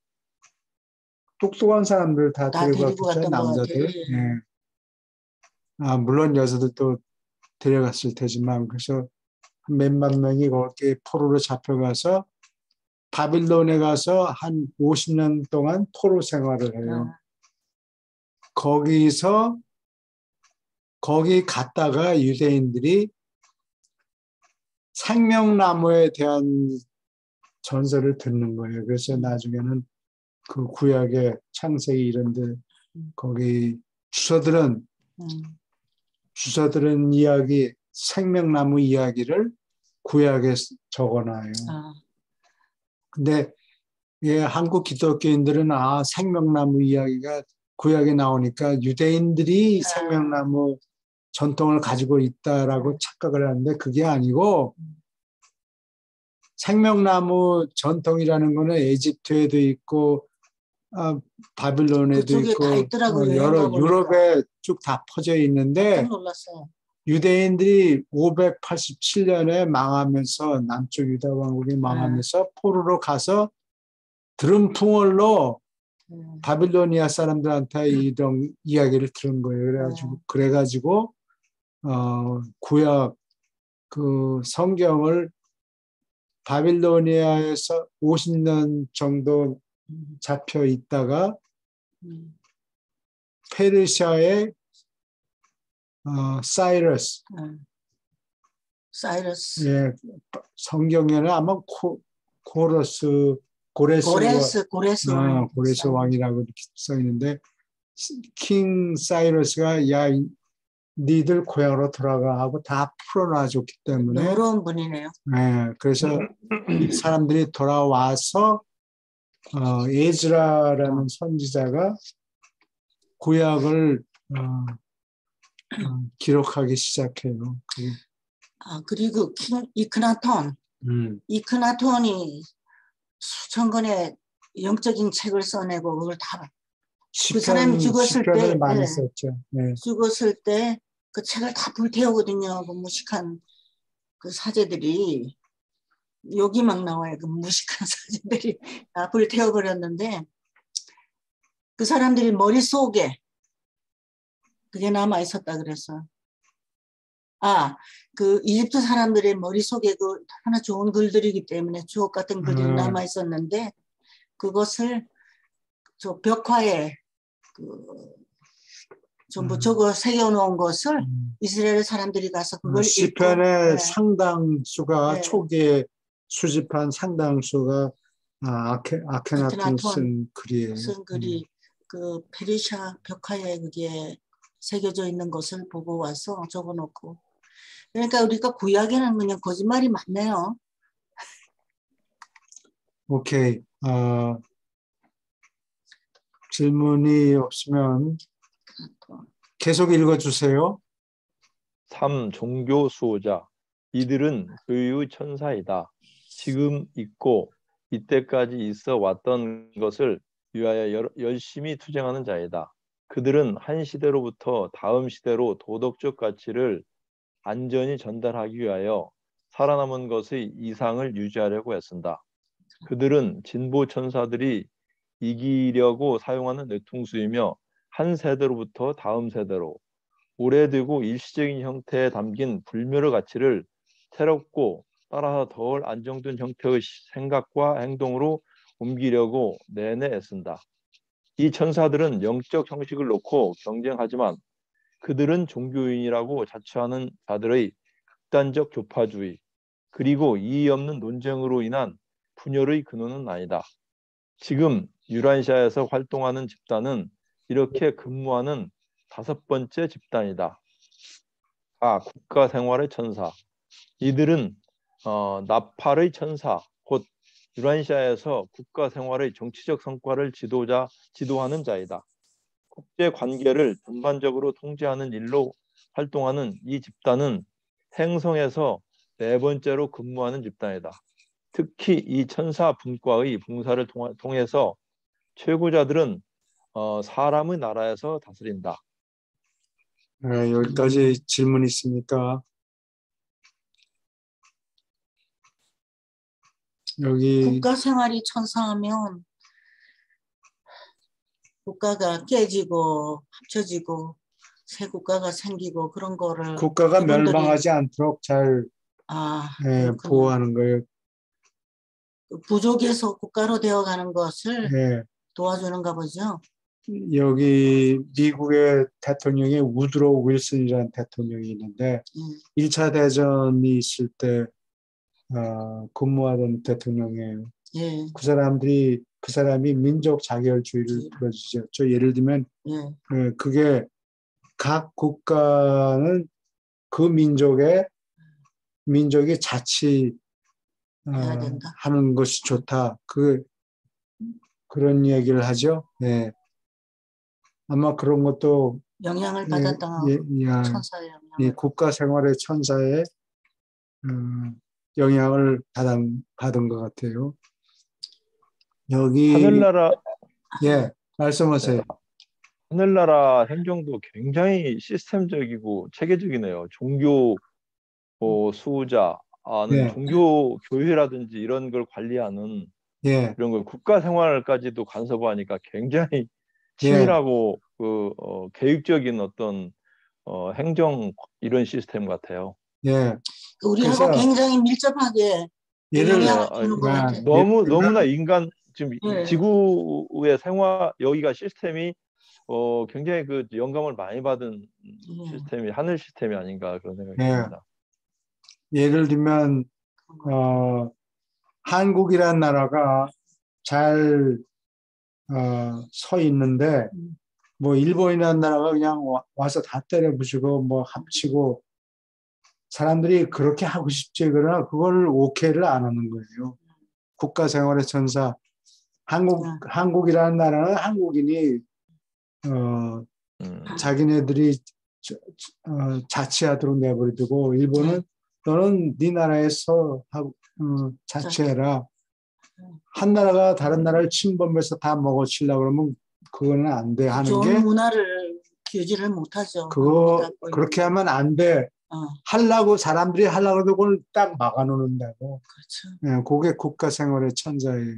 똑똑한 사람들 다 데리고 갔죠. 남자들. 물론 여자들도 데려갔을 테지만 그래서 몇만 명이 거기에 포로로 잡혀가서 바빌론에 가서 한 50년 동안 포로 생활을 해요. 거기 갔다가 유대인들이 생명나무에 대한 전설을 듣는 거예요. 그래서 나중에는 그 구약의 창세기 이런데 거기 주서들은 이야기, 생명나무 이야기를 구약에 적어놔요. 근데 한국 기독교인들은 생명나무 이야기가 구약에 나오니까 유대인들이 생명나무 전통을 가지고 있다라고 착각을 하는데 그게 아니고 생명나무 전통이라는 거는 에집트에도 있고 바빌론에도 있고 여러 유럽에 쭉 다 퍼져 있는데 유대인들이 587년에 망하면서 남쪽 유다 왕국이 망하면서 포로로 가서 드럼풍얼로 바빌로니아 사람들한테 이런 이야기를 들은 거예요. 그래가지고 구약 그 성경을 바빌로니아에서 50년 정도 잡혀 있다가 페르시아의 사이러스. 예, 성경에는 아마 고레스 왕이라고 이렇게 써 있는데 킹 사이러스가 야 니들 고향으로 돌아가 하고 다 풀어놔줬기 때문에 어려운 분이네요. 네, 그래서 이 사람들이 돌아와서 에즈라라는 선지자가 구약을 기록하기 시작해요. 그리고 킹 이크나톤이 수천 권의 영적인 책을 써내고 그걸 다 그 사람이 죽었을 때 많이 썼죠. 네. 죽었을 때 그 책을 다 불태우거든요. 그 무식한 그 사제들이 여기 막 나와요. 그 무식한 사제들이 다 불태워버렸는데 그 사람들이 머릿속에 그게 남아 있었다 그래서 그 이집트 사람들의 머릿속에 그 하나 좋은 글들이기 때문에 주옥 같은 글들이 남아 있었는데 그것을 저 벽화에 전부 적어 새겨놓은 것을 이스라엘 사람들이 가서 그걸 시편의 상당수가 초기에 수집한 상당수가 아케나톤 쓴 글이에요. 쓴 글이 그 페르시아 벽화에 그게 새겨져 있는 것을 보고 와서 적어놓고 그러니까 우리가 구약에는 그냥 거짓말이 많네요. 오케이. 질문이 없으면 계속 읽어주세요. 3. 종교 수호자. 이들은 교유의 천사이다. 지금 있고 이때까지 있어 왔던 것을 위하여 열심히 투쟁하는 자이다. 그들은 한 시대로부터 다음 시대로 도덕적 가치를 안전히 전달하기 위하여 살아남은 것의 이상을 유지하려고 애쓴다. 그들은 진보 천사들이 이기려고 사용하는 뇌통수이며 한 세대로부터 다음 세대로 오래되고 일시적인 형태에 담긴 불멸의 가치를 새롭고 따라서 덜 안정된 형태의 생각과 행동으로 옮기려고 내내 애쓴다. 이 천사들은 영적 형식을 놓고 경쟁하지만 그들은 종교인이라고 자처하는 자들의 극단적 교파주의 그리고 이의 없는 논쟁으로 인한 분열의 근원은 아니다. 지금 유란시아에서 활동하는 집단은 이렇게 근무하는 5번째 집단이다. 국가생활의 천사. 이들은 나팔의 천사, 곧 유란시아에서 국가생활의 정치적 성과를 지도하는 자이다. 국제관계를 전반적으로 통제하는 일로 활동하는 이 집단은 행성에서 4번째로 근무하는 집단이다. 특히 이 천사 분과의 봉사를 통해서 최고자들은 사람의 나라에서 다스린다. 네, 여기까지 질문 있습니까? 여기 국가생활이 천사하면 국가가 깨지고 합쳐지고 새 국가가 생기고 그런 거를 국가가 멸망하지 않도록 잘 보호하는 거예요. 부족에서 국가로 되어가는 것을 도와주는가 보죠. 여기 미국의 대통령이 우드로 윌슨이라는 대통령이 있는데 1차 대전이 있을 때 근무하던 대통령이에요. 그 사람이 민족 자결주의를 들어주셨죠. 예를 들면 그게 각 국가는 그 민족이 자치 하는 것이 좋다. 그런 얘기를 하죠. 네. 아마 그런 것도 영향을 받았던 천사의 영향을. 국가 생활의 천사의 영향을 받은 것 같아요. 여기 하늘나라 말씀하세요. 하늘나라 행정도 굉장히 시스템적이고 체계적이네요. 종교 수호자는 종교 교회라든지 이런 걸 관리하는 이런 걸 국가 생활까지도 간섭하니까 굉장히 치밀하고 계획적인 어떤 행정 이런 시스템 같아요. 우리하고 굉장히 밀접하게 영향을 주는 것 같아요. 너무나 인간 지금 지구의 생활 여기가 시스템이 굉장히 그 영감을 많이 받은 시스템이 하늘 시스템이 아닌가 그런 생각이 듭니다. 예를 들면 한국이라는 나라가 잘 서 있는데 뭐 일본이라는 나라가 그냥 와서 다 때려 부수고 뭐 합치고 사람들이 그렇게 하고 싶지 그러나 그걸 오케이를 안 하는 거예요. 국가 생활의 천사 한국이라는 나라는 한국인이 자기네들이 자치하도록 내버려두고 일본은 너는 네 나라에서 자치해라. 한 나라가 다른 나라를 침범해서 다 먹어치려고 그러면 그거는 안 돼 하는 좋은 게 문화를 유지를 못하죠. 그렇게 하면 안 돼. 사람들이 하려고 해도 그걸 딱 막아놓는다고. 그렇죠. 그게 국가 생활의 천사예요.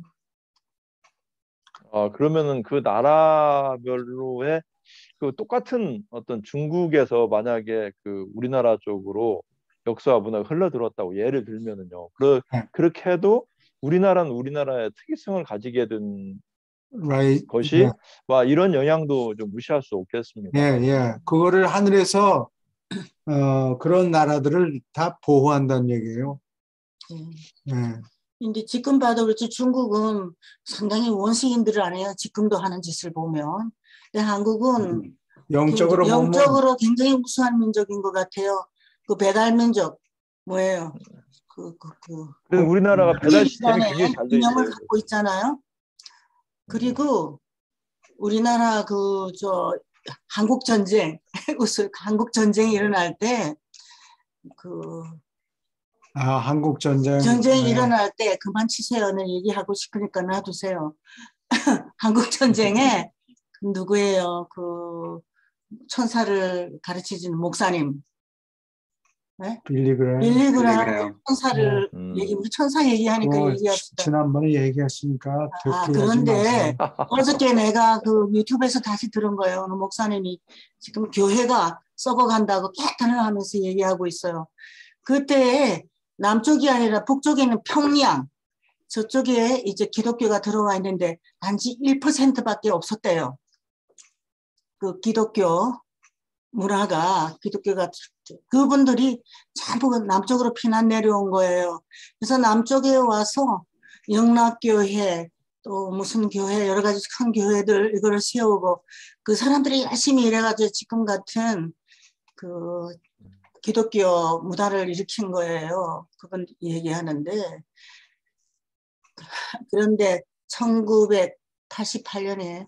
그러면은 그 나라별로의 그 똑같은 어떤 중국에서 만약에 그 우리나라 쪽으로 역사와 문화가 흘러들었다고 예를 들면은요. 그렇게 해도 우리나라는 우리나라의 특이성을 가지게 된 것이 이런 영향도 좀 무시할 수 없겠습니다. 그거를 하늘에서 그런 나라들을 다 보호한다는 얘기예요. 근데 지금 봐도 그렇지 중국은 상당히 원시인들을 안 해요. 지금도 하는 짓을 보면. 근데 한국은 영적으로 굉장히 우수한 민족인 것 같아요. 그 배달 민족 뭐예요? 그래서 우리나라가 배달 시스템이 굉장히 잘 돼 있어요. 균형을 갖고 있잖아요. 그리고 우리나라 한국 전쟁 한국 전쟁이 일어날 때 한국 전쟁이 일어날 때 그만 치세요는 얘기하고 싶으니까 놔두세요. 한국 전쟁에 누구예요? 그 천사를 가르치는 목사님. 네? 빌리그람 천사를 우리 천사 얘기하니까 얘기합시다. 지난번에 얘기했으니까 그런데 어저께 내가 그 유튜브에서 다시 들은 거예요. 어느 목사님이 지금 교회가 썩어간다고 개탄을 하면서 얘기하고 있어요. 그때 남쪽이 아니라 북쪽에는 평양 저쪽에 이제 기독교가 들어와 있는데 단지 1%밖에 없었대요. 그 기독교가 그분들이 전부 남쪽으로 피난 내려온 거예요. 그래서 남쪽에 와서 영락교회 또 무슨 교회 여러 가지 큰 교회들 이거를 세우고 그 사람들이 열심히 일해가지고 지금 같은 그 기독교 문화를 일으킨 거예요. 그분 얘기하는데 그런데 1988년에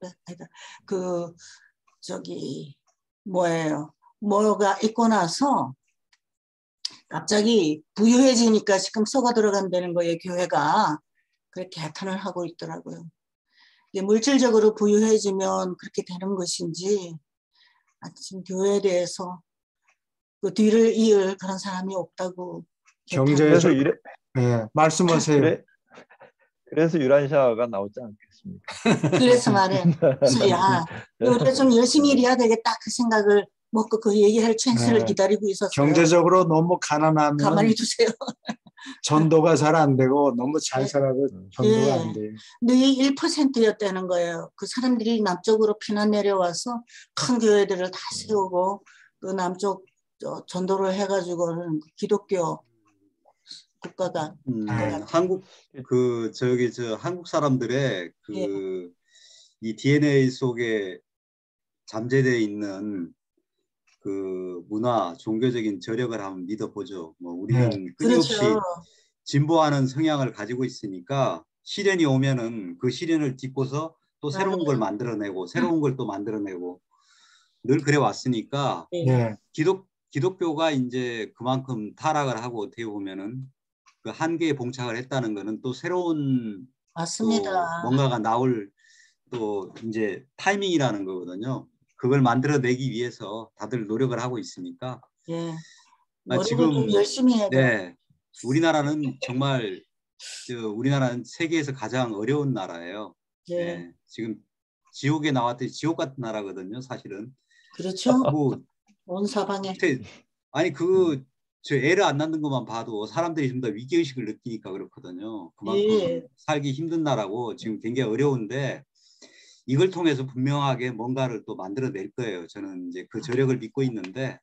뭐가 있고 나서 갑자기 부유해지니까 지금 썩어 들어간다는 거예요. 교회가 그렇게 개탄을 하고 있더라고요. 물질적으로 부유해지면 그렇게 되는 것인지 지금 교회에 대해서 그 뒤를 이을 그런 사람이 없다고. 경제에서 말씀하세요. 그래서 유란샤가 나오지 않겠습니까? 그래서 말해. 야, 우리가 좀 열심히 일해야 되겠다 그 생각을 먹고 그 얘기할 찬스를 기다리고 있었어요. 경제적으로 너무 가난하면 가만히 두세요. 전도가 잘 안 되고 너무 잘 살아도 전도가 안 돼요. 근데 1%였다는 거예요. 그 사람들이 남쪽으로 피난 내려와서 큰 교회들을 다 세우고 그 남쪽 전도를 해가지고는 기독교 국가가 한국 한국 사람들의 이 DNA 속에 잠재되어 있는 그 문화, 종교적인 저력을 한번 믿어보죠. 뭐 우리는 끊임없이 그렇죠. 진보하는 성향을 가지고 있으니까 시련이 오면은 그 시련을 딛고서 또 새로운 걸 만들어내고 새로운 걸 또 만들어내고 늘 그래 왔으니까 기독교가 이제 그만큼 타락을 하고 어떻게 보면은 그 한계에 봉착을 했다는 거는 또 새로운 맞습니다. 또 뭔가가 나올 또 이제 타이밍이라는 거거든요. 그걸 만들어내기 위해서 다들 노력을 하고 있으니까. 지금 좀 열심히 해야 돼요. 네, 우리나라는 정말 우리나라는 세계에서 가장 어려운 나라예요. 네, 지금 지옥에 나왔듯이 지옥 같은 나라거든요, 사실은. 그렇죠. 뭐, 온 사방에. 아니 저 애를 안 낳는 것만 봐도 사람들이 좀 더 위기의식을 느끼니까 그렇거든요. 그만큼 살기 힘든 나라고 지금 굉장히 어려운데 이걸 통해서 분명하게 뭔가를 또 만들어낼 거예요. 저는 이제 그 저력을 믿고 있는데,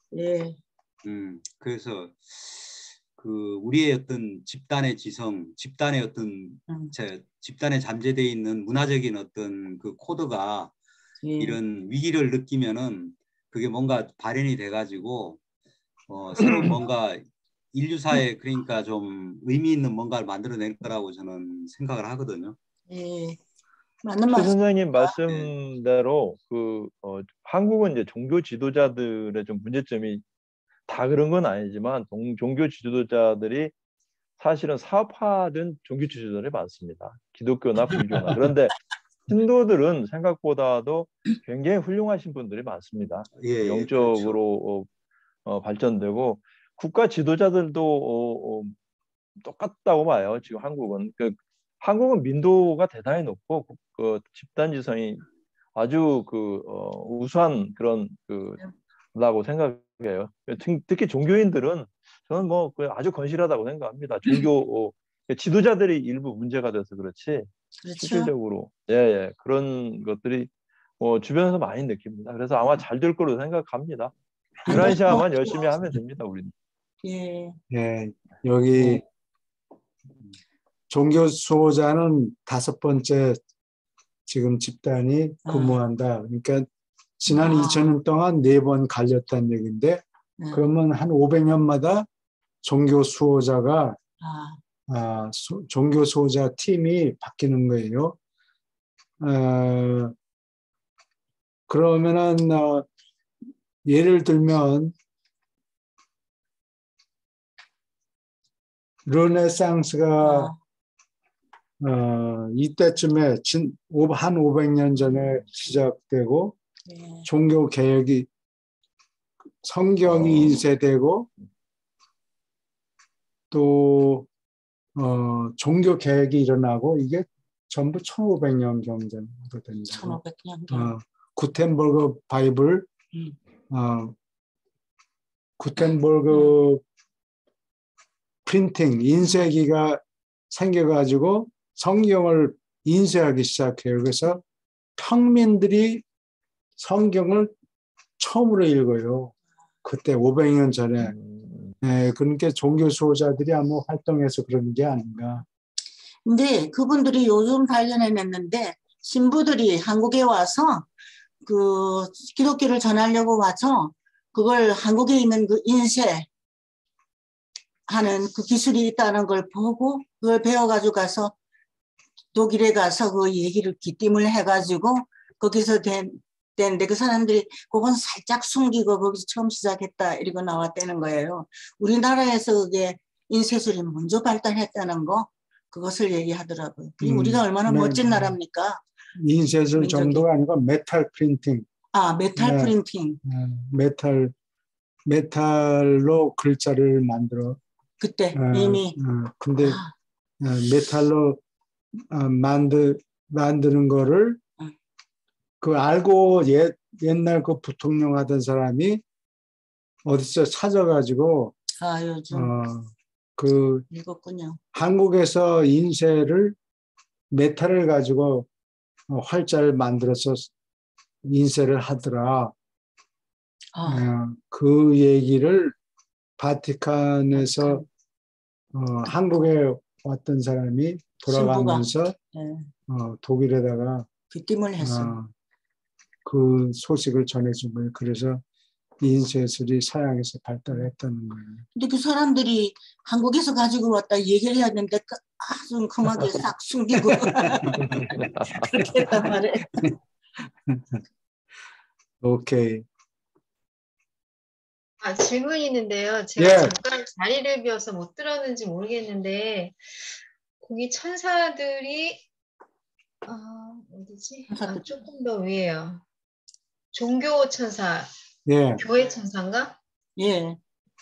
그래서 그 우리의 어떤 집단의 지성, 집단의 어떤 집단에 잠재되어 있는 문화적인 어떤 그 코드가 이런 위기를 느끼면은 그게 뭔가 발현이 돼가지고 새로운 뭔가 인류사에 그러니까 좀 의미 있는 뭔가를 만들어낼 거라고 저는 생각을 하거든요. 최 선생님 말씀대로 한국은 이제 종교 지도자들의 좀 문제점이 다 그런 건 아니지만 종교 지도자들이 사실은 사업화된 종교 지도자들이 많습니다. 기독교나 불교나. 그런데 신도들은 생각보다도 굉장히 훌륭하신 분들이 많습니다. 영적으로 그렇죠. 발전되고 국가 지도자들도 똑같다고 봐요. 지금 한국은 한국은 민도가 대단히 높고 그 집단 지성이 아주 우수한 그런 라고 생각해요. 특히 종교인들은 저는 뭐 아주 건실하다고 생각합니다. 종교 지도자들이 일부 문제가 돼서 그렇지 실질적으로 그런 것들이 주변에서 많이 느낍니다. 그래서 아마 잘 될 거로 생각합니다. 유란시아만 열심히 하면 됩니다. 우리는. 여기 종교 수호자는 5번째 지금 집단이 근무한다. 그러니까 지난 2000년 동안 4번 갈렸다는 얘기인데 그러면 한 500년마다 종교 수호자가 종교 수호자 팀이 바뀌는 거예요. 그러면은 예를 들면 르네상스가 이때쯤에 한 500년 전에 시작되고 종교 개혁이 성경이 인쇄되고 또 종교 개혁이 일어나고 이게 전부 1500년 경전으로 됩니다. 1500년. 구텐버그 바이블, 구텐버그 프린팅, 인쇄기가 생겨가지고 성경을 인쇄하기 시작해요. 그래서 평민들이 성경을 처음으로 읽어요. 그때 500년 전에. 그러니까 종교 수호자들이 아마 활동해서 그런 게 아닌가. 근데 그분들이 요즘 발견해냈는데 신부들이 한국에 와서 그 기독교를 전하려고 와서 그걸 한국에 있는 그 인쇄하는 그 기술이 있다는 걸 보고 그걸 배워가지고 가서 독일에 가서 그 얘기를 기띔을 해가지고 거기서 되는데 그 사람들이 그건 살짝 숨기고 거기서 처음 시작했다 이러고 나왔다는 거예요. 우리나라에서 그게 인쇄술이 먼저 발달했다는 거 그것을 얘기하더라고요. 우리가 얼마나 멋진 나라입니까? 인쇄술 정도가 아니고 메탈 프린팅. 메탈 프린팅. 메탈로 글자를 만들어. 그때 이미. 근데 메탈로 만드는 거를 그 알고 옛날 그 부통령 하던 사람이 어디서 찾아가지고 요즘 그 읽었군요. 한국에서 인쇄를 메탈을 가지고 활자를 만들어서 인쇄를 하더라. 그 얘기를 바티칸에서 한국에 왔던 사람이 돌아가면서 독일에다가 귀띔을 했어요. 그 소식을 전해준 거예요. 그래서 인쇄술이 서양에서 발달했다는 거예요. 근데 그 사람들이 한국에서 가지고 왔다 얘기를 해야 되는데 아주 큼하게 싹 숨기고 그렇게 했단 말이에요. 오케이. 질문이 있는데요. 제가 잠깐 자리를 비워서 못 들었는지 모르겠는데 거기 천사들이 어디지? 조금 더 위에요. 종교 천사, 교회 천사인가? 예.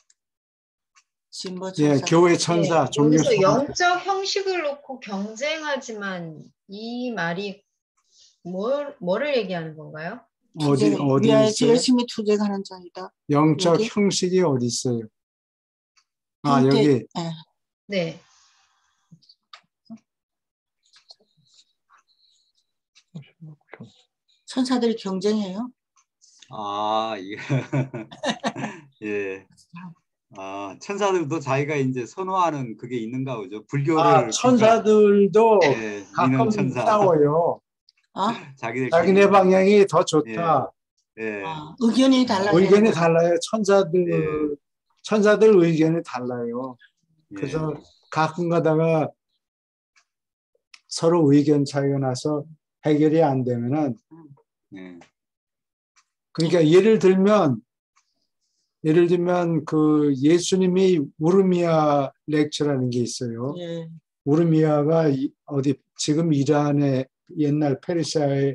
진보 천사. 예, 교회 천사, 종교 여기서 천사. 영적 형식을 놓고 경쟁하지만 이 말이 뭐를 얘기하는 건가요? 어디 위에 열심히 투쟁하는 자이다. 영적 여기? 형식이 어디 있어요? 여기. 네. 천사들이 경쟁해요? 예. 천사들도 자기가 이제 선호하는 그게 있는가 보죠. 불교를 천사들도 가끔 천사. 싸워요. 자기네 방향이 더 좋다. 의견이 달라요. 의견이 달라요. 천사들 의견이 달라요. 그래서 가끔 가다가 서로 의견 차이가 나서 해결이 안 되면은 그러니까 예를 들면 그 예수님이 우르미아 렉처라는 게 있어요. 우르미아가 지금 이란의 옛날 페르시아에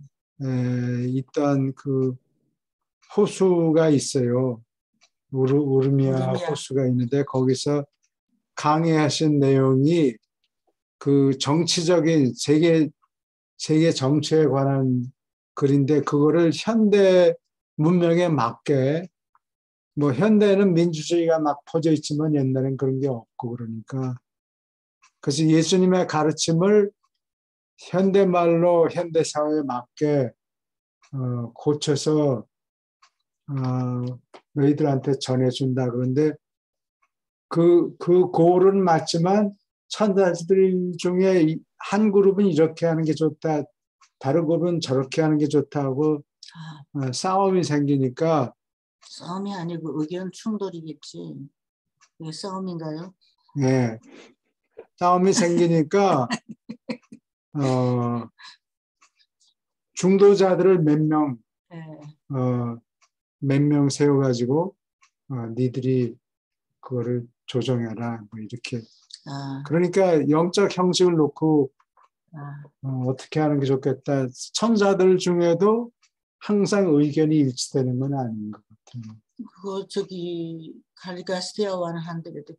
있던 그 호수가 있어요. 우르미아 호수가 있는데 거기서 강의하신 내용이 그 정치적인 세계 정치에 관한 글인데 그거를 현대 문명에 맞게 현대는 민주주의가 막 퍼져 있지만 옛날엔 그런 게 없고 그러니까 그래서 예수님의 가르침을 현대말로 현대사회에 맞게 고쳐서 너희들한테 전해준다. 그런데 그 고울은 맞지만 천사들 중에 한 그룹은 이렇게 하는 게 좋다. 다른 그룹은 저렇게 하는 게 좋다 하고 싸움이 생기니까 싸움이 아니고 의견 충돌이겠지. 이게 싸움인가요? 네. 싸움이 생기니까 중도자들을 몇 명 세워가지고 니들이 그거를 조정해라 이렇게. 그러니까 영적 형식을 놓고 어떻게 하는 게 좋겠다. 천사들 중에도 항상 의견이 일치되는 건 아닌 것 같아요. 그거 갈리가스티아와는 한데도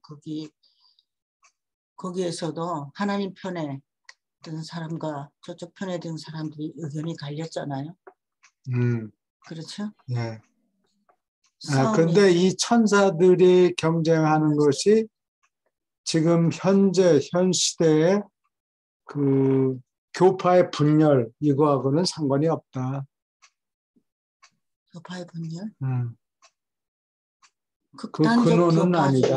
거기에서도 하나님 편에 든 사람과 저쪽 편에 든 사람들이 의견이 갈렸잖아요. 그렇죠? 네. 근데 이 천사들이 경쟁하는 것이 지금 현 시대에 그 교파의 분열 이거하고는 상관이 없다. 교파의 분열? 그 근원은 아니다.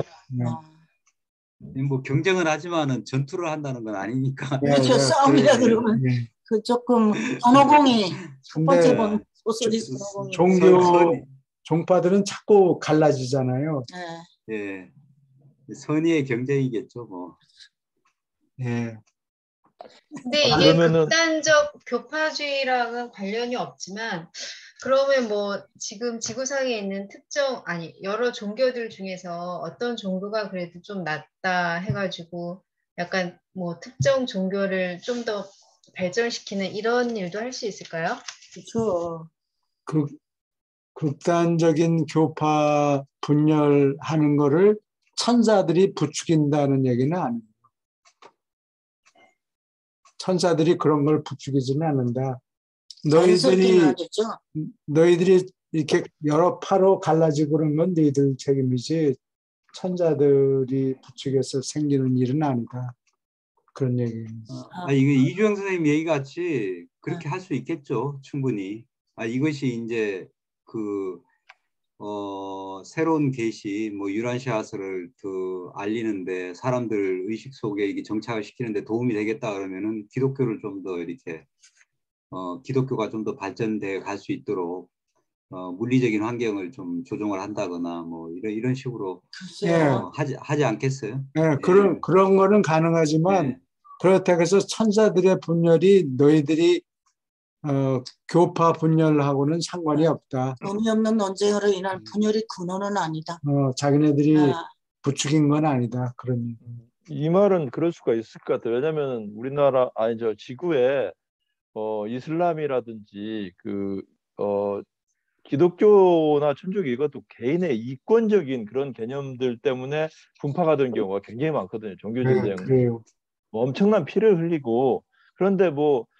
경쟁은 하지만은 전투를 한다는 건 아니니까. 그렇죠. 싸움이라 그러면 그 조금 손오공이 첫 번째 소설이 손오공이. 종파들은 자꾸 갈라지잖아요. 예. 선의의 경쟁이겠죠, 뭐. 예. 근데 이게 극단적 교파주의랑은 관련이 없지만 그러면 지금 지구상에 있는 여러 종교들 중에서 어떤 종교가 그래도 좀 낫다 해가지고 약간 특정 종교를 좀 더 발전시키는 이런 일도 할 수 있을까요? 그렇죠. 극단적인 교파 분열하는 거를 천사들이 부추긴다는 얘기는 아니에요. 천사들이 그런 걸 부추기지는 않는다. 자연스럽게는 하겠죠. 너희들이 이렇게 여러 파로 갈라지고 그런 건 너희들 책임이지 천사들이 부추겨서 생기는 일은 아니다. 그런 얘기입니다. 이게 이주영 선생님 얘기 같이 그렇게 할 수 있겠죠. 충분히. 이것이 이제 그 새로운 계시, 뭐 유란시아서를 더 알리는데 사람들 의식 속에 이게 정착을 시키는데 도움이 되겠다 그러면은 기독교를 좀 더 이렇게 기독교가 좀 더 발전돼 갈 수 있도록 물리적인 환경을 좀 조정을 한다거나 뭐 이런 식으로 하지 않겠어요? 네, 그런 거는 가능하지만 그렇다고 해서 천사들의 분열이 너희들이 교파 분열하고는 상관이 없다. 의미 없는 논쟁으로 인한 분열이 근원은 아니다. 자기네들이 부추긴 건 아니다. 그런 이 말은 그럴 수가 있을 것 같아요. 왜냐하면 우리나라 지구에 이슬람이라든지 기독교나 천주교 이것도 개인의 이권적인 그런 개념들 때문에 분파가 된 경우가 굉장히 많거든요. 종교 전쟁. 그래요. 뭐 엄청난 피를 흘리고 그런데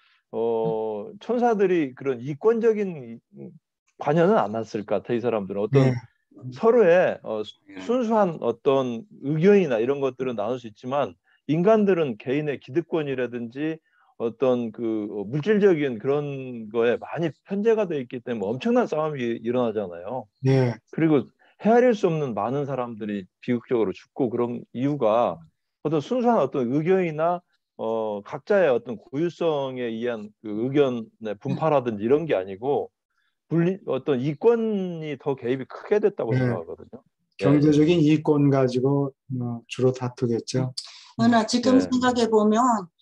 천사들이 그런 이권적인 관여는 안 났을 것 같아. 이 사람들은 어떤 서로의 순수한 어떤 의견이나 이런 것들은 나눌 수 있지만 인간들은 개인의 기득권이라든지 어떤 물질적인 그런 거에 많이 편제가 돼 있기 때문에 엄청난 싸움이 일어나잖아요. 그리고 헤아릴 수 없는 많은 사람들이 비극적으로 죽고 그런 이유가 어떤 순수한 어떤 의견이나 각자의 어떤 고유성에 의한 의견의 분파라든지 이런 게 아니고 어떤 이권이 더 개입이 크게 됐다고 생각하거든요. 경제적인 이권 가지고 주로 다투겠죠. 그러나 지금 생각해 보면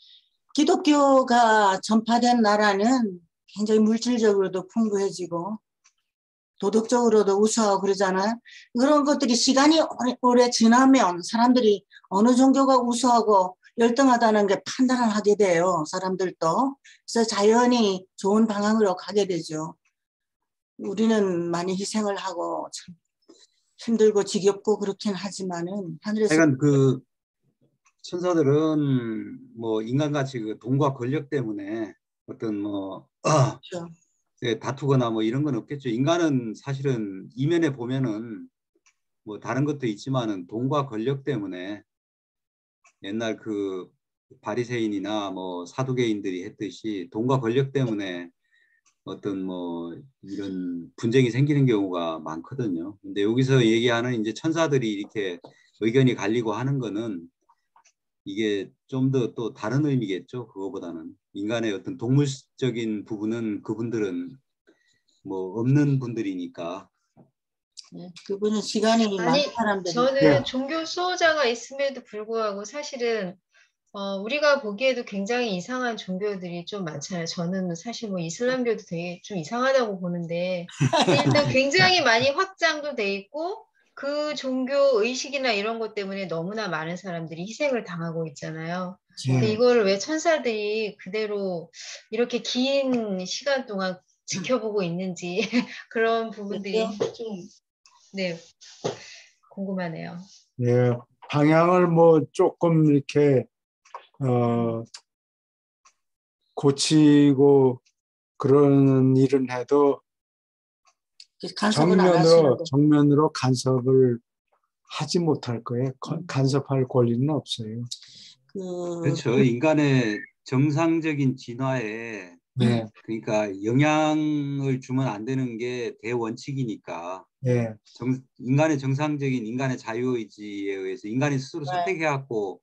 기독교가 전파된 나라는 굉장히 물질적으로도 풍부해지고 도덕적으로도 우수하고 그러잖아요. 그런 것들이 시간이 오래 지나면 사람들이 어느 종교가 우수하고 열등하다는 게 판단을 하게 돼요. 사람들도. 그래서 자연히 좋은 방향으로 가게 되죠. 우리는 많이 희생을 하고 참 힘들고 지겹고 그렇긴 하지만은 하늘에서 약간 천사들은 뭐 인간같이 돈과 권력 때문에 어떤 그렇죠. 다투거나 뭐 이런 건 없겠죠. 인간은 사실은 이면에 보면은 뭐 다른 것도 있지만은 돈과 권력 때문에 옛날 바리새인이나 뭐 사두개인들이 했듯이 돈과 권력 때문에 어떤 뭐 이런 분쟁이 생기는 경우가 많거든요. 근데 여기서 얘기하는 이제 천사들이 이렇게 의견이 갈리고 하는 거는 이게 좀 더 또 다른 의미겠죠. 그거보다는 인간의 어떤 동물적인 부분은 그분들은 뭐 없는 분들이니까. 그분은 시간이 많은 사람들이. 저는 종교 수호자가 있음에도 불구하고 사실은 우리가 보기에도 굉장히 이상한 종교들이 좀 많잖아요. 저는 사실 뭐 이슬람교도 되게 좀 이상하다고 보는데 일단 굉장히 많이 확장도 돼 있고 그 종교 의식이나 이런 것 때문에 너무나 많은 사람들이 희생을 당하고 있잖아요. 근데 이거를 왜 천사들이 그대로 이렇게 긴 시간 동안 지켜보고 있는지 그런 부분들이 좀 궁금하네요. 방향을 뭐 조금 이렇게 고치고 그런 일은 해도 정면으로 간섭을 하지 못할 거예요. 간섭할 권리는 없어요. 그렇죠. 인간의 정상적인 진화에 그러니까 영향을 주면 안 되는 게 대원칙이니까 인간의 정상적인 인간의 자유의지에 의해서 인간이 스스로 선택해갖고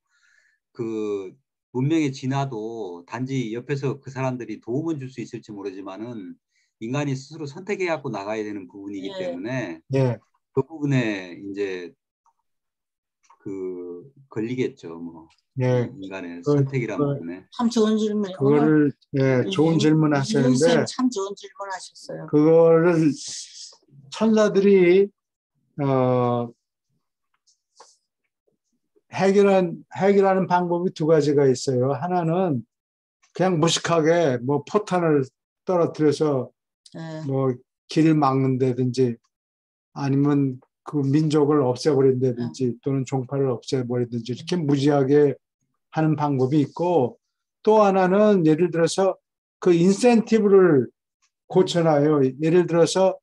문명의 진화도 단지 옆에서 그 사람들이 도움을 줄 수 있을지 모르지만은 인간이 스스로 선택해갖고 나가야 되는 부분이기 때문에 그 부분에 이제 걸리겠죠. 뭐 인간의 선택이란 부분에. 참 좋은 질문이에요. 그거를 좋은 질문 하셨는데 참 좋은 질문 하셨어요. 그거를 천사들이 해결하는 방법이 두 가지가 있어요. 하나는 그냥 무식하게 뭐 포탄을 떨어뜨려서 뭐 길을 막는다든지 아니면 그 민족을 없애버린다든지 또는 종파를 없애버리든지 이렇게 무지하게 하는 방법이 있고 또 하나는 예를 들어서 그 인센티브를 고쳐놔요. 예를 들어서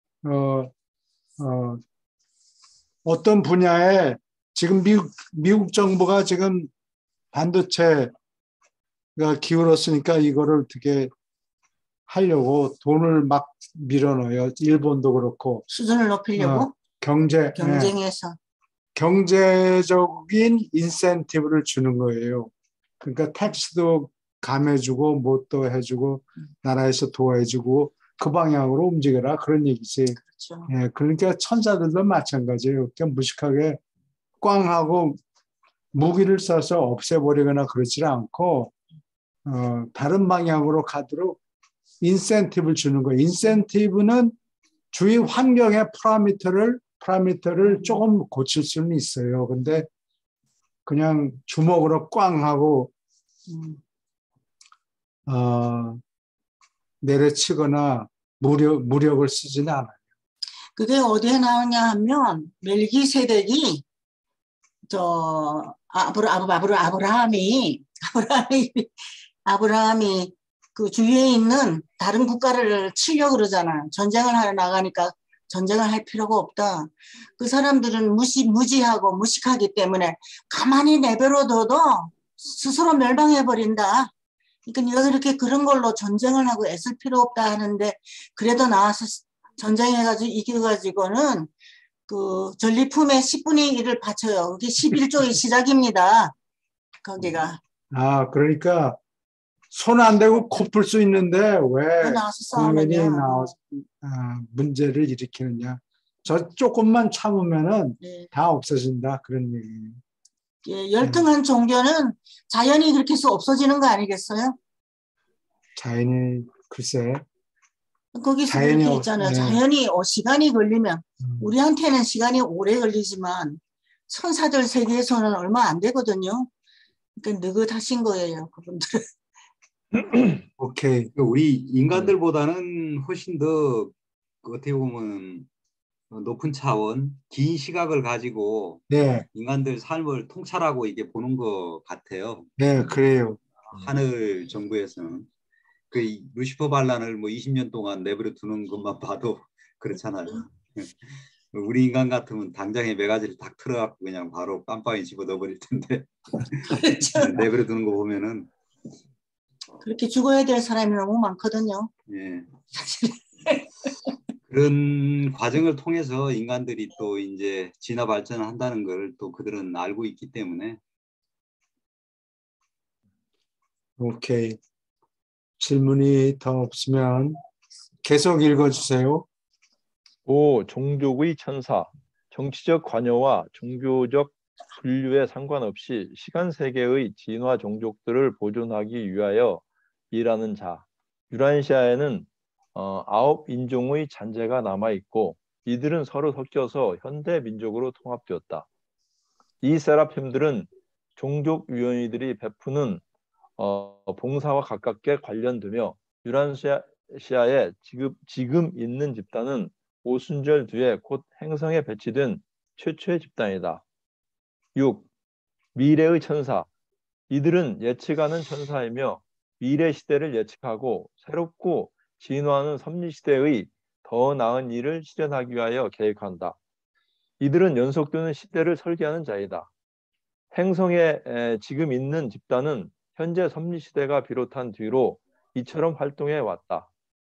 어떤 분야에 지금 미국 정부가 지금 반도체가 기울었으니까 이거를 어떻게 하려고 돈을 막 밀어넣어요. 일본도 그렇고. 수준을 높이려고? 경쟁에서. 경제적인 인센티브를 주는 거예요. 그러니까 텍스도 감해주고 뭐 또 해주고 나라에서 도와주고 그 방향으로 움직여라 그런 얘기지. 그렇죠. 예, 그러니까 천사들도 마찬가지예요. 그냥 무식하게 꽝 하고 무기를 써서 없애버리거나 그러지 않고 다른 방향으로 가도록 인센티브를 주는 거예요. 인센티브는 주위 환경의 파라미터를 조금 고칠 수는 있어요. 근데 그냥 주먹으로 꽝 하고 내려치거나 무력을 쓰지는 않아요. 그게 어디에 나오냐 하면 멜기세덱이 아브라함이 그 주위에 있는 다른 국가를 치려고 그러잖아. 전쟁을 하러 나가니까 전쟁을 할 필요가 없다. 그 사람들은 무지하고 무식하기 때문에 가만히 내버려둬도 스스로 멸망해버린다. 그러니까 네가 그렇게 그런 걸로 전쟁을 하고 애쓸 필요 없다 하는데 그래도 나와서 전쟁해가지고 이겨가지고는 그 전리품의 10분의 1을 바쳐요. 그게 11조의 시작입니다. 거기가. 그러니까 손 안 대고 코 풀 수 있는데 왜 국민이 나와서 문제를 일으키느냐. 저 조금만 참으면은 다 없어진다. 그런 얘기예요. 예, 열등한 종교는 자연이 그렇게 해서 없어지는 거 아니겠어요? 자연이 글쎄. 거기서 그렇게 있잖아요. 네. 자연이 시간이 걸리면 우리한테는 시간이 오래 걸리지만 천사들 세계에서는 얼마 안 되거든요. 그러니까 느긋하신 거예요, 그분들은. 오케이. 우리 인간들보다는 훨씬 더 어떻게 보면 높은 차원, 긴 시각을 가지고 네. 인간들 삶을 통찰하고 이게 보는 것 같아요. 네, 그래요. 하늘 정부에서는 그 루시퍼 반란을 뭐 20년 동안 내버려 두는 것만 봐도 그렇잖아요. 우리 인간 같으면 당장에 매가지를 딱 틀어갖고 그냥 바로 깜빵에 집어 넣어버릴 텐데 내버려 두는 거 보면은 그렇게 죽어야 될 사람이 너무 많거든요. 예. 그런 과정을 통해서 인간들이 또 이제 진화 발전을 한다는 걸 또 그들은 알고 있기 때문에. 오케이. 질문이 더 없으면 계속 읽어주세요. 5. 종족의 천사. 정치적 관여와 종교적 분류에 상관없이 시간 세계의 진화 종족들을 보존하기 위하여 일하는 자. 유란시아에는 9인종의 잔재가 남아있고 이들은 서로 섞여서 현대 민족으로 통합되었다. 이 세라핌들은 종족위원회들이 베푸는 봉사와 가깝게 관련되며 유란시아에 지금 있는 집단은 오순절 뒤에 곧 행성에 배치된 최초의 집단이다. 6. 미래의 천사. 이들은 예측하는 천사이며 미래 시대를 예측하고 새롭고 진화하는 섭리시대의 더 나은 일을 실현하기 위하여 계획한다. 이들은 연속되는 시대를 설계하는 자이다. 행성에 지금 있는 집단은 현재 섭리시대가 비롯한 뒤로 이처럼 활동해 왔다.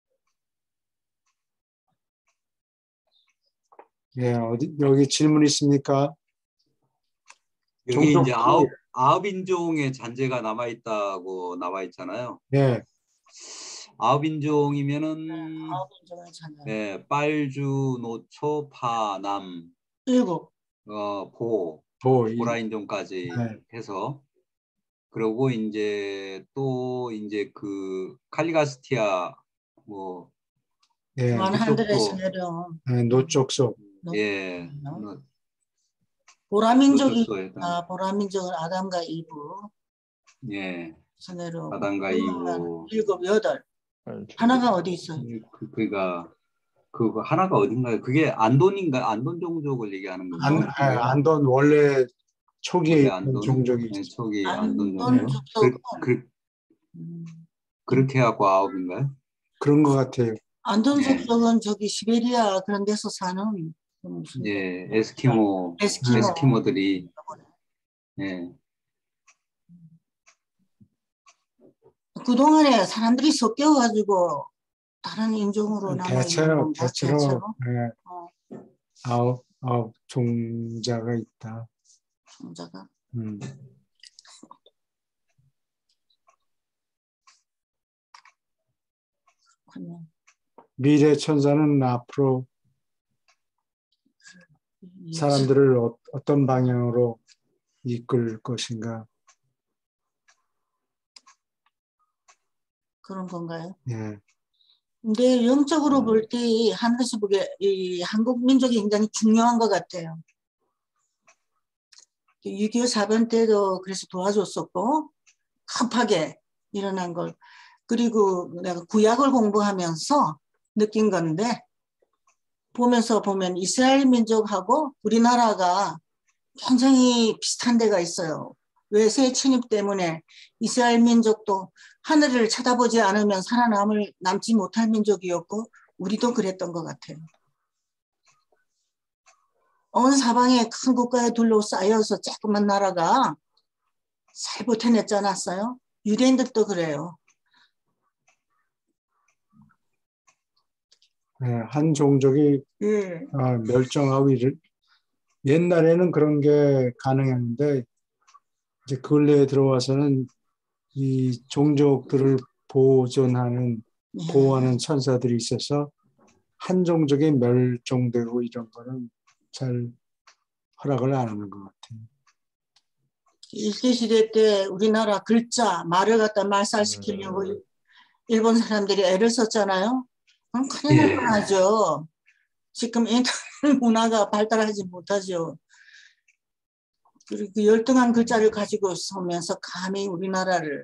예, 여기 질문 있습니까? 여기 이제 아홉 인종의 잔재가 남아 있다고 나와 있잖아요. 네. 9인종이면은 네, 빨주, 노초, 파, 남, 7. 보라인종까지 네. 해서 그리고 이제 또 이제 그 칼리가스티아 뭐 예. 노쪽소. 예. 보라민족은 아담과 이브. 예. 순회로 아담과 이브. 7, 8. 하나가 어디 있어요? 그러니까 그 하나가 어딘가요? 그게 안돈인가? 안돈 종족을 얘기하는 거죠. 안돈 원래 초기에 있던 종족이 초기 안돈 종족. 그렇게 해갖고 9인가요? 그런 것 같아요. 안톤섭 쪽은 저기 시베리아 그런 데서 사는 무슨 예, 에스키모들이 예. 그동안에 사람들이 섞여가지고 다른 인종으로 남아 있는 건가? 대체로 네. 아홉 종자가 있다. 종자가. 그렇군요. 미래 천사는 앞으로 사람들을 어떤 방향으로 이끌 것인가? 그런 건가요? 예. 근데 영적으로 볼 때 하늘에서 보기에 이 한국 민족이 굉장히 중요한 것 같아요. 6.25 사변 때도 그래서 도와줬었고 급하게 일어난 걸. 그리고 내가 구약을 공부하면서 느낀 건데 보면 이스라엘 민족하고 우리나라가 굉장히 비슷한 데가 있어요. 외세 침입 때문에 이스라엘 민족도 하늘을 쳐다보지 않으면 남지 못할 민족이었고 우리도 그랬던 것 같아요. 온 사방에 큰 국가에 둘러싸여서 조그만 나라가 잘 버텨냈지 않았어요? 유대인들도 그래요. 네, 한 종족이 멸종하고 옛날에는 그런 게 가능했는데 이제 근래에 들어와서는 이 종족들을 보호하는 천사들이 있어서 한 종족이 멸종되고 이런 거는 잘 허락을 안 하는 것 같아요. 일제시대 때 우리나라 글자, 말을 갖다 말살시키려고 일본 사람들이 애를 썼잖아요. 그럼 큰일 나죠. 지금 인터넷 문화가 발달하지 못하죠. 그리고 그 열등한 글자를 가지고 서면서 감히 우리나라를.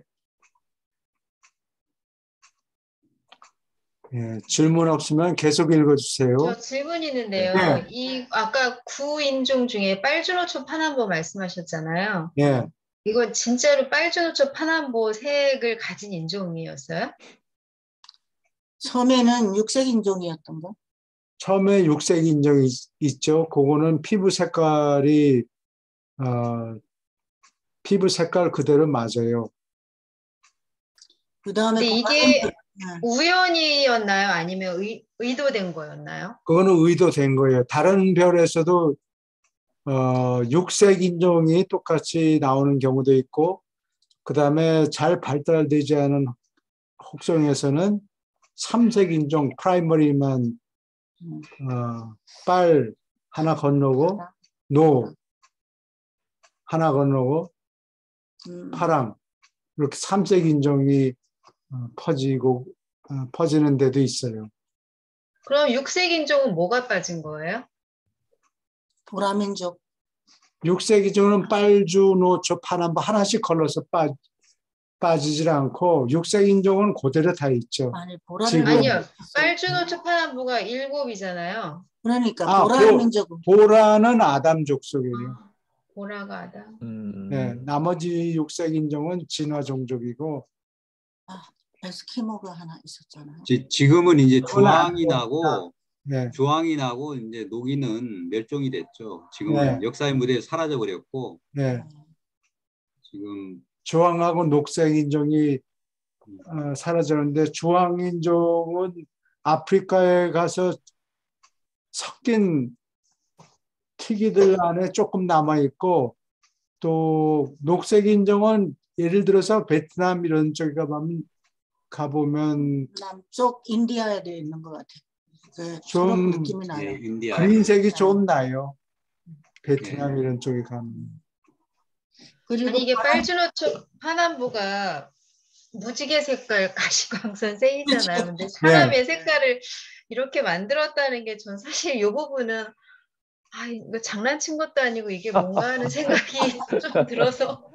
예, 질문 없으면 계속 읽어주세요. 저 질문 있는데요. 네. 이 아까 9인종 중에 빨주노초 파남보 말씀하셨잖아요. 예. 이건 진짜로 빨주노초 파남보 색을 가진 인종이었어요? 처음에는 육색 인종이었던 거. 처음에 육색 인종이 있죠. 그거는 피부 색깔이 피부 색깔 그대로 맞아요. 그다음에 근데 이게 우연이었나요? 아니면 의도된 거였나요? 그거는 의도된 거예요. 다른 별에서도 육색 인종이 똑같이 나오는 경우도 있고, 그 다음에 잘 발달되지 않은 혹성에서는 삼색 인종 프라이머리만 빨 하나 건너고 노 하나 건너고 파랑 이렇게 삼색 인종이 퍼지는 데도 있어요. 그럼 육색 인종은 뭐가 빠진 거예요? 보라민족. 육색 인종은 빨주, 노초, 파남보 하나씩 걸러서 빠지질 않고 육색 인종은 그대로 다 있죠. 아니요. 빨주, 노초, 파남보가 7이잖아요. 그러니까 보라민족은. 보라는 아담 족속이에요. 보라가 아담. 네, 나머지 육색 인종은 진화 종족이고. 에스키모가 하나 있었잖아요. 지금은 이제 주황인하고 네. 주황인하고 이제 녹인은 멸종이 됐죠. 지금은 역사의 무대에 사라져 버렸고. 네. 지금 주황하고 녹색 인종이 사라졌는데 주황 인종은 아프리카에 가서 섞인 티기들 안에 조금 남아 있고, 또 녹색 인종은 예를 들어서 베트남 이런 쪽에 가보면 남쪽 인디아에도 있는 것 같아요. 좀 느낌이 나요. 그린색이 좀 나요. 베트남 이런 쪽에 가면. 그리고 아니 이게 빨주노초 파남보가 무지개 색깔 가시광선 繊이잖아요. 근데 사람의 색깔을 이렇게 만들었다는 게 전 사실 이 부분은 이거 장난친 것도 아니고 이게 뭔가 하는 생각이 좀 들어서.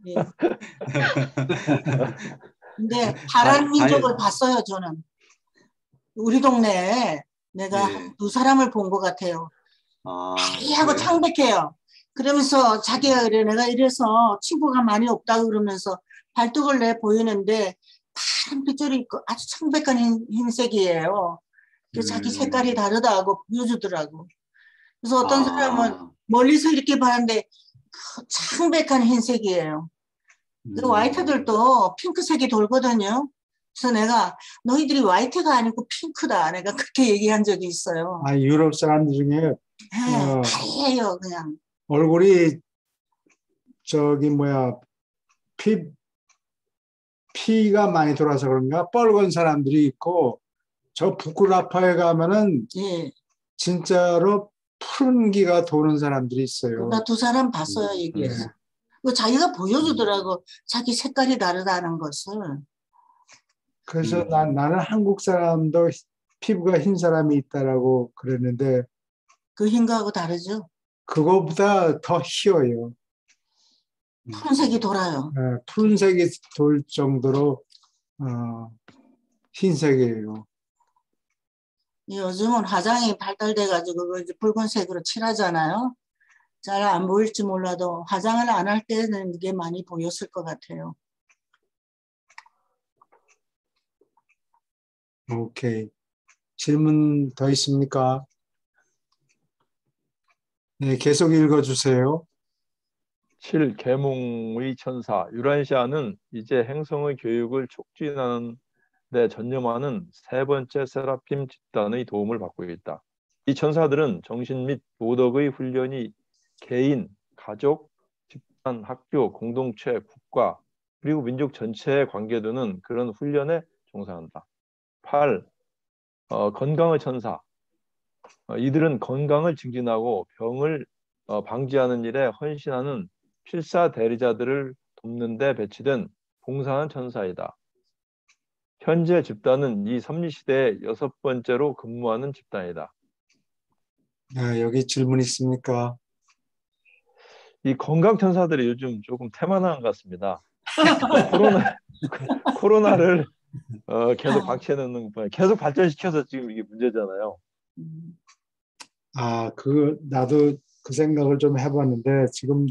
근데 파란 민족을 봤어요, 저는. 우리 동네에 내가 두 사람을 본 것 같아요. 하고 창백해요. 그러면서 자기가 그래, 내가 이래서 친구가 많이 없다고 그러면서 발톱을 내 보이는데 파란 핏줄이 있고 아주 창백한 흰색이에요. 자기 색깔이 다르다고 보여주더라고. 그래서 어떤 사람은 멀리서 이렇게 봤는데 창백한 흰색이에요. 그 화이트들도 핑크색이 돌거든요. 그래서 내가 너희들이 화이트가 아니고 핑크다. 내가 그렇게 얘기한 적이 있어요. 아, 유럽 사람들 중에 파래요, 그냥. 얼굴이 저기 뭐야 피가 많이 돌아서 그런가 뻘건 사람들이 있고 저 부크라파에 가면은 예. 진짜로 푸른 기가 도는 사람들이 있어요. 나 두 사람 봤어요, 얘기해서. 그 자기가 보여주더라고. 자기 색깔이 다르다는 것을. 그래서 나는 한국 사람도 피부가 흰 사람이 있다라고 그랬는데 그 흰 거하고 다르죠? 그거보다 더 희어요. 푸른색이 돌아요. 푸른색이 돌 정도로 흰색이에요. 요즘은 화장이 발달돼가지고 이제 붉은색으로 칠하잖아요. 잘 안 보일지 몰라도 화장을 안 할 때는 이게 많이 보였을 것 같아요. 오케이. 질문 더 있습니까? 네, 계속 읽어주세요. 7. 계몽의 천사 유란시아는 이제 행성의 교육을 촉진하는 데 전념하는 세 번째 세라핌 집단의 도움을 받고 있다. 이 천사들은 정신 및 도덕의 훈련이 개인, 가족, 집단, 학교, 공동체, 국가 그리고 민족 전체에 관계되는 그런 훈련에 종사한다. 8. 건강의 천사 이들은 건강을 증진하고 병을 방지하는 일에 헌신하는 필사 대리자들을 돕는 데 배치된 봉사하는 천사이다. 현재 집단은 이 섭리시대의 6번째로 근무하는 집단이다. 여기 질문 있습니까? 이 건강천사들이 요즘 조금 태만한 것 같습니다. 코로나를 계속 박치해놓는 거 계속 발전시켜서 지금 이게 문제잖아요. 나도 그 생각을 좀 해봤는데 지금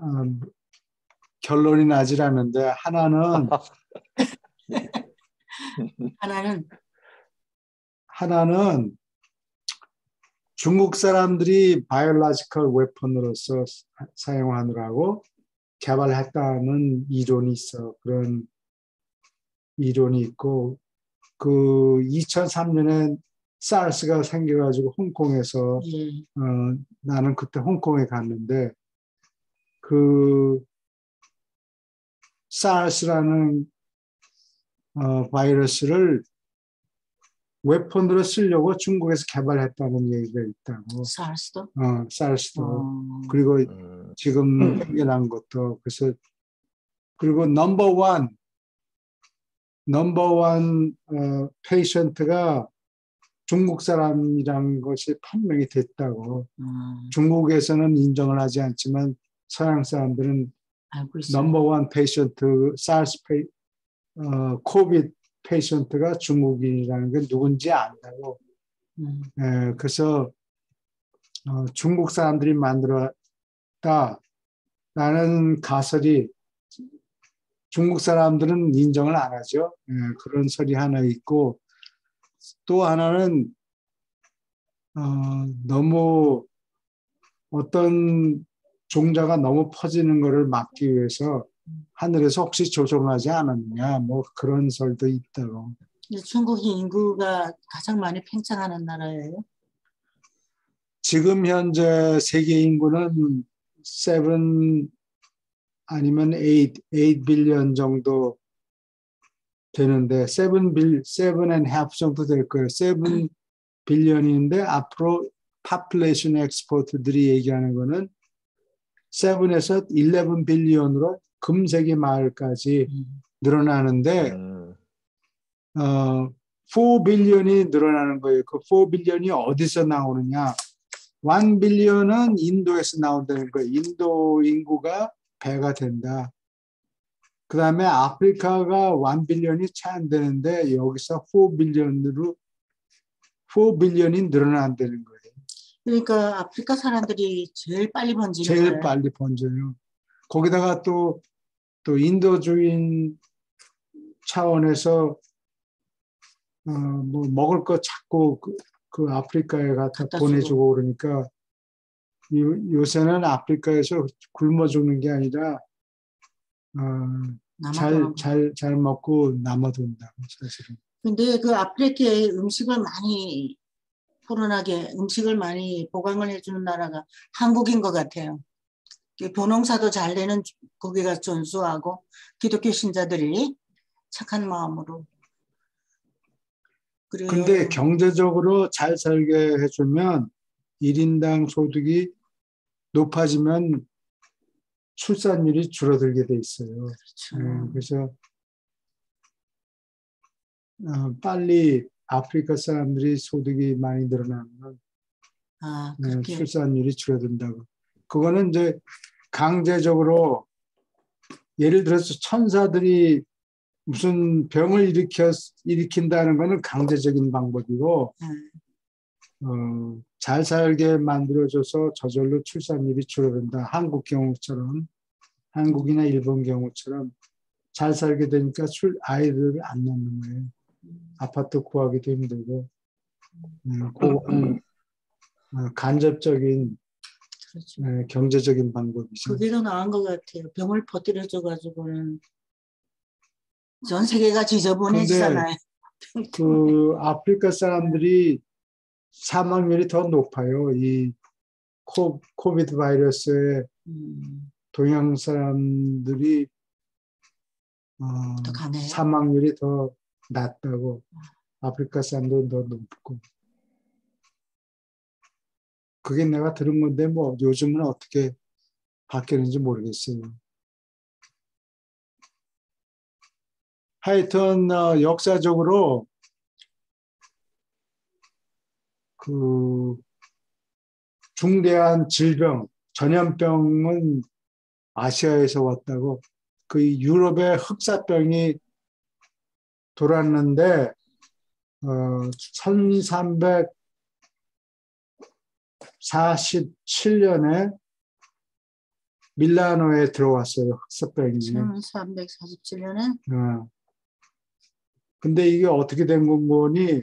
결론이 나질 않는데 하나는 중국 사람들이 바이올로지컬 웨폰으로서 사용하느라고 개발했다는 이론이 있어. 그런 이론이 있고 그 2003년에 사르스가 생겨가지고 홍콩에서 나는 그때 홍콩에 갔는데 그 사르스라는 바이러스를 웨폰으로 쓰려고 중국에서 개발했다는 얘기가 있다고. 사르스도? 사르스도. 그리고 지금 생겨난 것도. 그래서 그리고 넘버원 페이션트가 중국 사람이라는 것이 판명이 됐다고. 중국에서는 인정을 하지 않지만 서양 사람들은 넘버원 페이션트, 사르스 코비드 페이션트가 중국인이라는 게 누군지 안다고. 그래서 중국 사람들이 만들었다라는 가설이 중국 사람들은 인정을 안 하죠. 그런 설이 하나 있고 또 하나는 너무 어떤 종자가 너무 퍼지는 것을 막기 위해서 하늘에서 혹시 조종하지 않았느냐 뭐 그런 설도 있다고. 중국이 인구가 가장 많이 팽창하는 나라예요? 지금 현재 세계 인구는 7 아니면 8 빌리언 정도 되는데 7.5 정도 될 거예요. 7 빌리언인데 앞으로 population export들이 얘기하는 거는 7에서 11 빌리언으로 금세기 말까지 늘어나는데 4 빌리언이 늘어나는 거예요. 그 4 빌리언이 어디서 나오느냐? 1 빌리언은 인도에서 나온다는 거예요. 인도 인구가 배가 된다. 그 다음에 아프리카가 1 빌리언이 채 안 되는데 여기서 4 빌리언이 늘어난다는 거예요. 그러니까 아프리카 사람들이 제일 빨리 번지는 제일 거예요. 빨리 번져요. 거기다가 또 또 인도주의 차원에서 뭐 먹을 거 자꾸 그 아프리카에 갖다 보내주고 그러니까 요새는 아프리카에서 굶어 죽는 게 아니라 잘 먹고 남아돈다고 사실은. 근데 그 아프리카에 음식을 많이 포근하게 음식을 많이 보강을 해주는 나라가 한국인 것 같아요. 벼농사도 잘 되는 거기가 존수하고 기독교 신자들이 착한 마음으로. 근데 경제적으로 잘 살게 해주면 1인당 소득이 높아지면 출산율이 줄어들게 돼 있어요. 그렇죠. 그래서 빨리 아프리카 사람들이 소득이 많이 늘어나면 출산율이 줄어든다고. 그거는 이제 강제적으로 예를 들어서 천사들이 무슨 병을 일으킨다는 거는 강제적인 방법이고 잘 살게 만들어줘서 저절로 출산율이 줄어든다. 한국 경우처럼 한국이나 일본 경우처럼 잘 살게 되니까 아이들을 안 낳는 거예요. 아파트 구하기도 힘들고 그거는 간접적인 그렇죠. 경제적인 방법이죠. 그게 더 나은 것 같아요. 병을 퍼뜨려줘가지고는 전 세계가 지저분해지잖아요. 그 아프리카 사람들이 사망률이 더 높아요. 이 코비드 바이러스에 동양 사람들이 사망률이 더 낮다고. 아프리카 사람들은 더 높고. 그게 내가 들은 건데 뭐 요즘은 어떻게 바뀌는지 모르겠어요. 하여튼 역사적으로 그 중대한 질병, 전염병은 아시아에서 왔다고. 그 유럽의 흑사병이 돌았는데 1347년에 밀라노에 들어왔어요. 흑사병이. 1347년에? 근데 이게 어떻게 된 거니?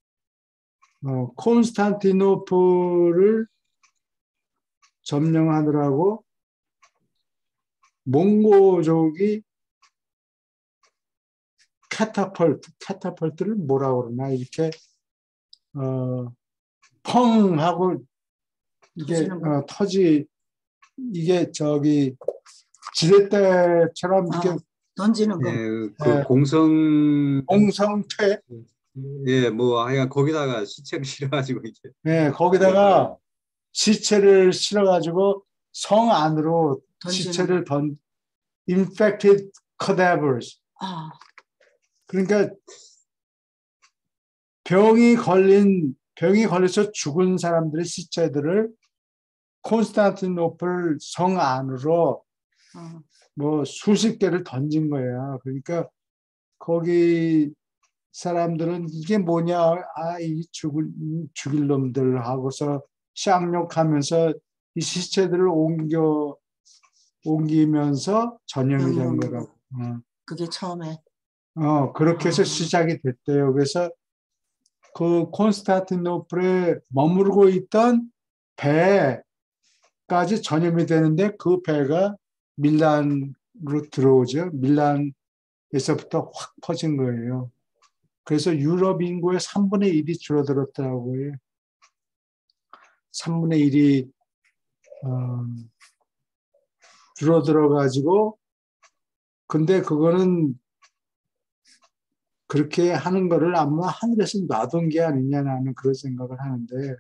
콘스탄티노플을 점령하느라고 몽고족이 캐타펄트를 뭐라 그러나 이렇게 펑 하고 이게 이게 저기 지렛대처럼 이렇게 던지는 거. 그 공성퇴. 예, 뭐 하여간 거기다가 시체를 실어가지고 이제. 네, 거기다가 시체를 실어가지고 성 안으로 시체를 infected cadavers. 그러니까 병이 걸려서 죽은 사람들의 시체들을 콘스탄티노플 성 안으로 뭐 수십 개를 던진 거야. 그러니까 거기 사람들은 이게 뭐냐, 이 죽일 놈들 하고서 쌍욕하면서 이 시체들을 옮기면서 전염이 된 거라고. 그게 처음에. 그렇게 해서 시작이 됐대요. 그래서 그 콘스탄티노플에 머무르고 있던 배까지 전염이 되는데 그 배가 밀란으로 들어오죠. 밀란에서부터 확 퍼진 거예요. 그래서 유럽 인구의 3분의 1이 줄어들었다고요. 3분의 1이 줄어들어가지고 근데 그거는 그렇게 하는 거를 아마 하늘에서 놔둔 게 아니냐 나는 그런 생각을 하는데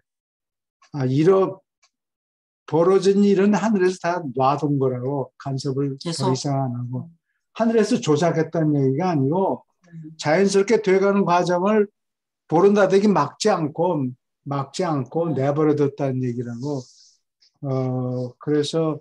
벌어진 일은 하늘에서 다 놔둔 거라고 간섭을 더 이상 안 하고 하늘에서 조작했다는 얘기가 아니고 자연스럽게 돼가는 과정을 보른다대기 막지 않고 내버려뒀다는 얘기라고. 그래서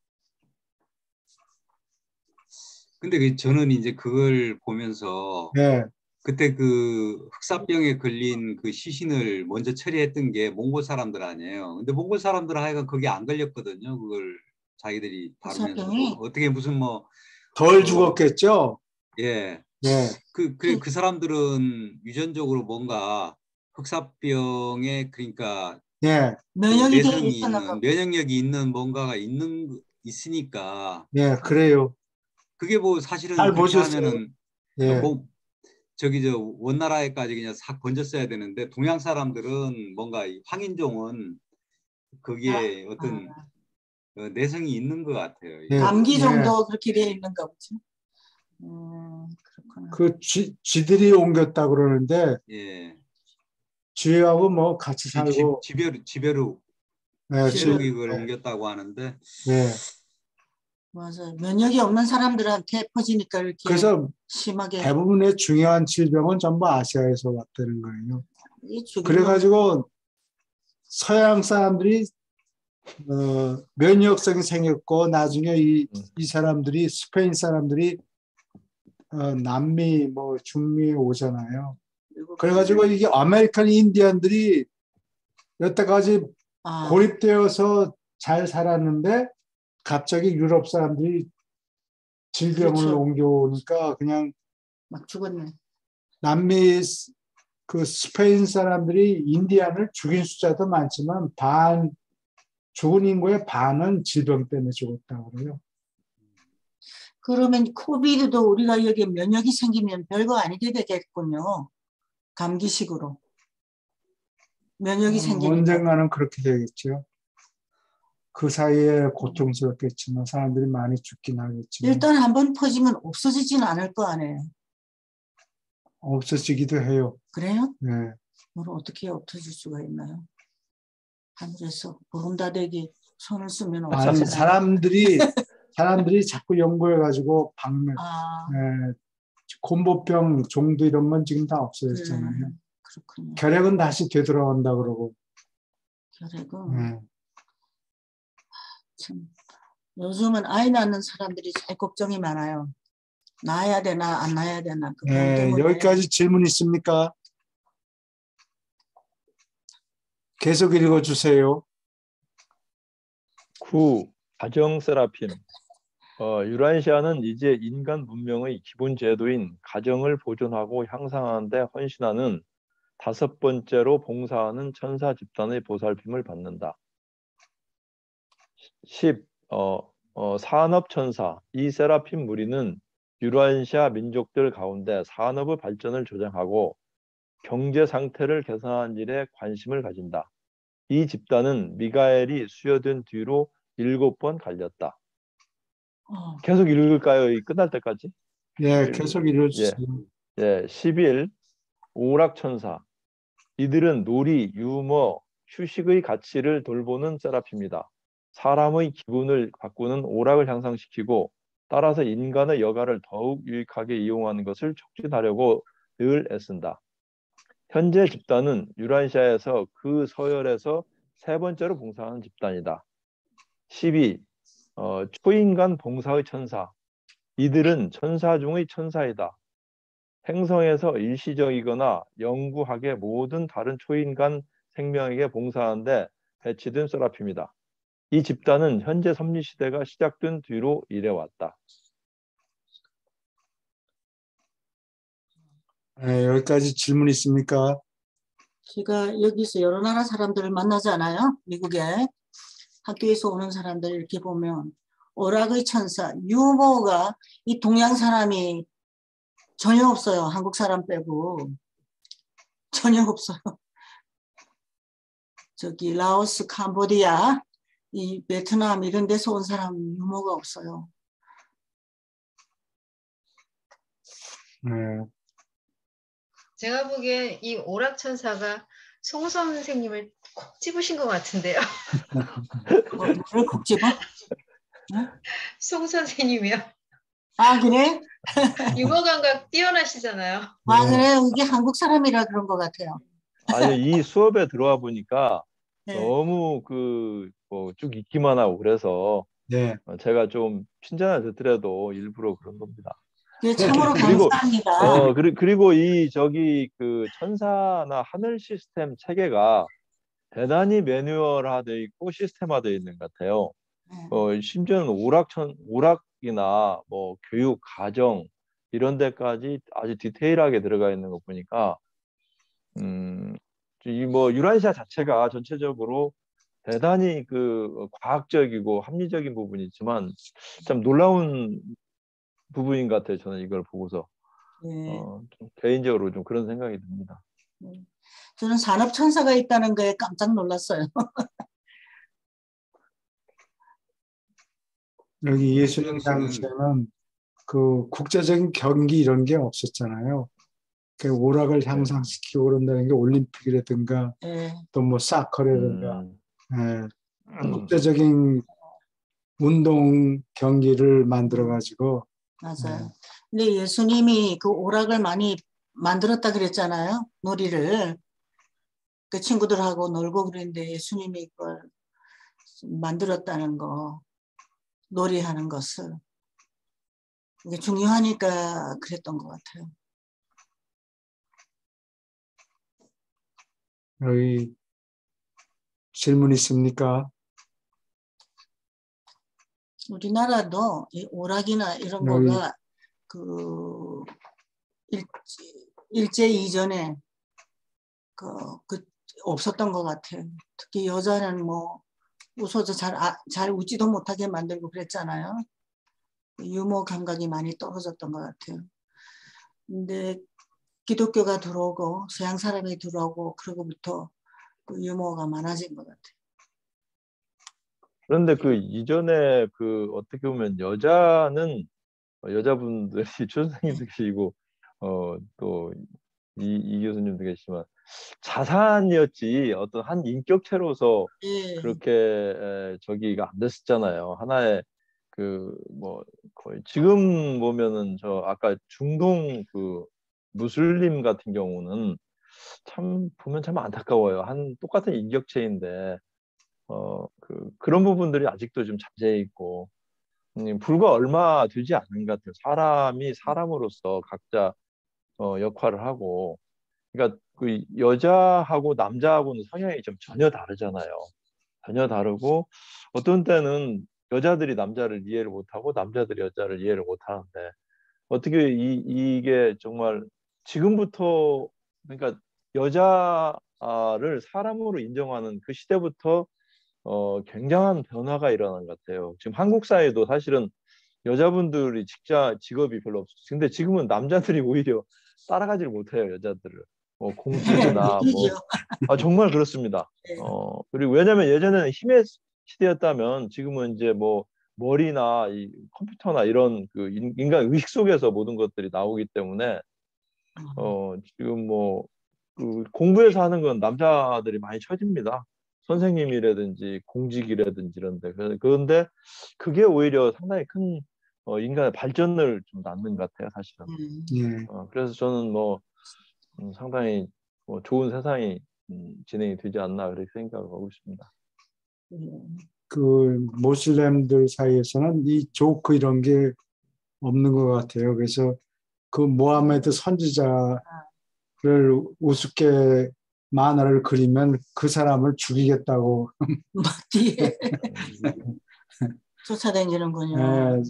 근데 저는 이제 그걸 보면서 그때 그 흑사병에 걸린 그 시신을 먼저 처리했던 게 몽골 사람들 아니에요. 근데 몽골 사람들은 하여간 그게 안 걸렸거든요. 그걸 자기들이 다루면서도 어떻게 무슨 뭐 덜 죽었겠죠? 예. 예. 그 사람들은 유전적으로 뭔가 흑사병에 그러니까 예. 면역이 내성이 있는 면역력이 있는 뭔가가 있으니까. 예, 그래요. 그게 뭐 사실은 잘 그렇게 보셨어요? 하면은 예. 뭐 저기 저 원나라에까지 그냥 싹 번졌어야 되는데 동양 사람들은 뭔가 이 황인종은 거기에 어떤 내성이 있는 것 같아요. 예. 감기 정도 그렇게 되어 있는가 보죠. 그렇구나. 그 쥐들이 옮겼다 그러는데 예. 쥐하고 뭐 같이 살고 지벼룩 예, 이걸 옮겼다고 하는데 예. 맞아요. 면역이 없는 사람들한테 퍼지니까 이렇게 그래서 심하게 대부분의 중요한 질병은 전부 아시아에서 왔다는 거예요. 이 그래가지고 서양 사람들이 면역성이 생겼고 나중에 이 사람들이 스페인 사람들이 남미 뭐 중미에 오잖아요. 그래가지고 이게 아메리칸 인디언들이 여태까지 고립되어서 잘 살았는데 갑자기 유럽 사람들이 질병을 그렇죠. 옮겨오니까 그냥 막 죽었네. 남미 그 스페인 사람들이 인디안을 죽인 숫자도 많지만 죽은 인구의 반은 질병 때문에 죽었다고 그래요. 그러면 코비드도 우리가 여기에 면역이 생기면 별거 아니게 되겠군요. 감기식으로. 면역이 생기니까. 언젠가는 그렇게 되겠죠. 그 사이에 고통스럽겠지만 사람들이 많이 죽긴 하겠지만. 일단 한번 퍼지면 없어지지는 않을 거 아니에요. 없어지기도 해요. 그래요? 네. 뭘 어떻게 없어질 수가 있나요? 하늘에서 보름다대기 손을 쓰면 아니 없어지나요? 사람들이 자꾸 연구해가지고 곰보병, 종도 이런 건 지금 다 없어졌잖아요. 그렇군요. 결핵은 다시 되돌아온다 그러고. 결핵은 참 요즘은 아이 낳는 사람들이 제일 걱정이 많아요. 낳아야 되나 안 낳아야 되나. 그 때문에. 여기까지 질문 있습니까? 계속 읽어주세요. 9. 가정 세라핌. 유라시아는 이제 인간 문명의 기본 제도인 가정을 보존하고 향상하는 데 헌신하는 5번째로 봉사하는 천사 집단의 보살핌을 받는다. 10. 산업천사. 이 세라핌 무리는 유라시아 민족들 가운데 산업의 발전을 조장하고 경제 상태를 개선하는 일에 관심을 가진다. 이 집단은 미가엘이 수여된 뒤로 7번 갈렸다. 계속 읽을까요? 끝날 때까지? 예, 계속 읽어주세요. 11. 오락천사. 이들은 놀이, 유머, 휴식의 가치를 돌보는 세라핌이다. 사람의 기분을 바꾸는 오락을 향상시키고 따라서 인간의 여가를 더욱 유익하게 이용하는 것을 촉진하려고 늘 애쓴다. 현재 집단은 유라시아에서 그 서열에서 3번째로 봉사하는 집단이다. 12. 초인간 봉사의 천사. 이들은 천사 중의 천사이다. 행성에서 일시적이거나 영구하게 모든 다른 초인간 생명에게 봉사하는데 배치된 세라핌이다. 이 집단은 현재 섭리시대가 시작된 뒤로 일해왔다. 여기까지 질문 있습니까? 제가 여기서 여러 나라 사람들을 만나잖아요. 미국에. 학교에서 오는 사람들 이렇게 보면 오락의 천사, 유머가 이 동양 사람이 전혀 없어요. 한국 사람 빼고. 전혀 없어요. 저기 라오스, 캄보디아, 이 베트남 이런 데서 온 사람 유머가 없어요. 제가 보기엔 이 오락천사가 송 선생님을 콕 집으신 것 같은데요. 뭐를 콕 집어? 송 선생님이요. 아 그래? 유머 감각 뛰어나시잖아요. 아 그래? 이게 한국 사람이라 그런 것 같아요. 아니 이 수업에 들어와 보니까 너무 쭉 읽기만 하고 그래서 제가 좀 핀잔을 듣더라도 일부러 그런 겁니다. 참으로 감사합니다. 그리고 이 그 천사나 하늘 시스템 체계가 대단히 매뉴얼화되어 있고 시스템화되어 있는 것 같아요. 심지어는 오락이나 뭐 교육, 가정 이런 데까지 아주 디테일하게 들어가 있는 거 보니까 이 뭐 유라시아 자체가 전체적으로 대단히 그 과학적이고 합리적인 부분이 있지만 참 놀라운 부분인 것 같아요. 저는 이걸 보고서 좀 개인적으로 좀 그런 생각이 듭니다. 저는 산업천사가 있다는 거에 깜짝 놀랐어요. 여기 예수님 당시에는 그 국제적인 경기 이런 게 없었잖아요. 그 오락을 향상시키고 그런다는 게 올림픽이라든가 또 뭐 사커라든가 국제적인 운동 경기를 만들어 가지고 맞아요. 근데 예수님이 그 오락을 많이 만들었다 그랬잖아요. 놀이를 그 친구들하고 놀고 그랬는데 예수님이 그걸 만들었다는 거, 놀이하는 것을 이게 중요하니까 그랬던 것 같아요. 여기 질문 있습니까? 우리나라도 이 오락이나 이런 거가 그 일제 이전에 그 없었던 것 같아요. 특히 여자는 뭐 웃어서 잘 웃지도 못하게 만들고 그랬잖아요. 유머 감각이 많이 떨어졌던 것 같아요. 근데 기독교가 들어오고 서양 사람이 들어오고 그러고부터 그 유머가 많아진 것 같아요. 그런데 그 이전에 그 어떻게 보면 여자분들이 최 선생님도 계시고 또 이 교수님도 계시지만 자산이었지 어떤 한 인격체로서 그렇게 저기가 안 됐었잖아요. 하나의 그 뭐 거의 지금 보면은 저 아까 중동 그 무슬림 같은 경우는 참 보면 참 안타까워요. 한 똑같은 인격체인데 그런 부분들이 아직도 좀 잠재해 있고 불과 얼마 되지 않은 것 같아요. 사람이 사람으로서 각자 역할을 하고 그러니까 그 여자하고 남자하고는 성향이 좀 전혀 다르잖아요. 전혀 다르고 어떤 때는 여자들이 남자를 이해를 못하고 남자들이 여자를 이해를 못하는데 어떻게 이게 정말 지금부터 그러니까 여자를 사람으로 인정하는 그 시대부터 굉장한 변화가 일어난 것 같아요. 지금 한국 사회도 사실은 여자분들이 직업이 별로 없어요. 근데 지금은 남자들이 오히려 따라가지를 못해요, 여자들을. 공직이나 정말 그렇습니다. 그리고 왜냐면 예전에는 힘의 시대였다면 지금은 이제 뭐 머리나 이 컴퓨터나 이런 그 인간 의식 속에서 모든 것들이 나오기 때문에 지금 뭐 그 공부해서 하는 건 남자들이 많이 처집니다. 선생님이라든지 공직이라든지 이런데 그런데 그게 오히려 상당히 큰 인간의 발전을 좀 낳는 것 같아요, 사실은. 그래서 저는 뭐 상당히 좋은 세상이 진행이 되지 않나 그렇게 생각하고 있습니다. 그 모슬렘들 사이에서는 이 조크 이런 게 없는 것 같아요. 그래서 그 모하메드 선지자를 우습게 만화를 그리면 그 사람을 죽이겠다고 막 뒤에 쫓아다니는군요.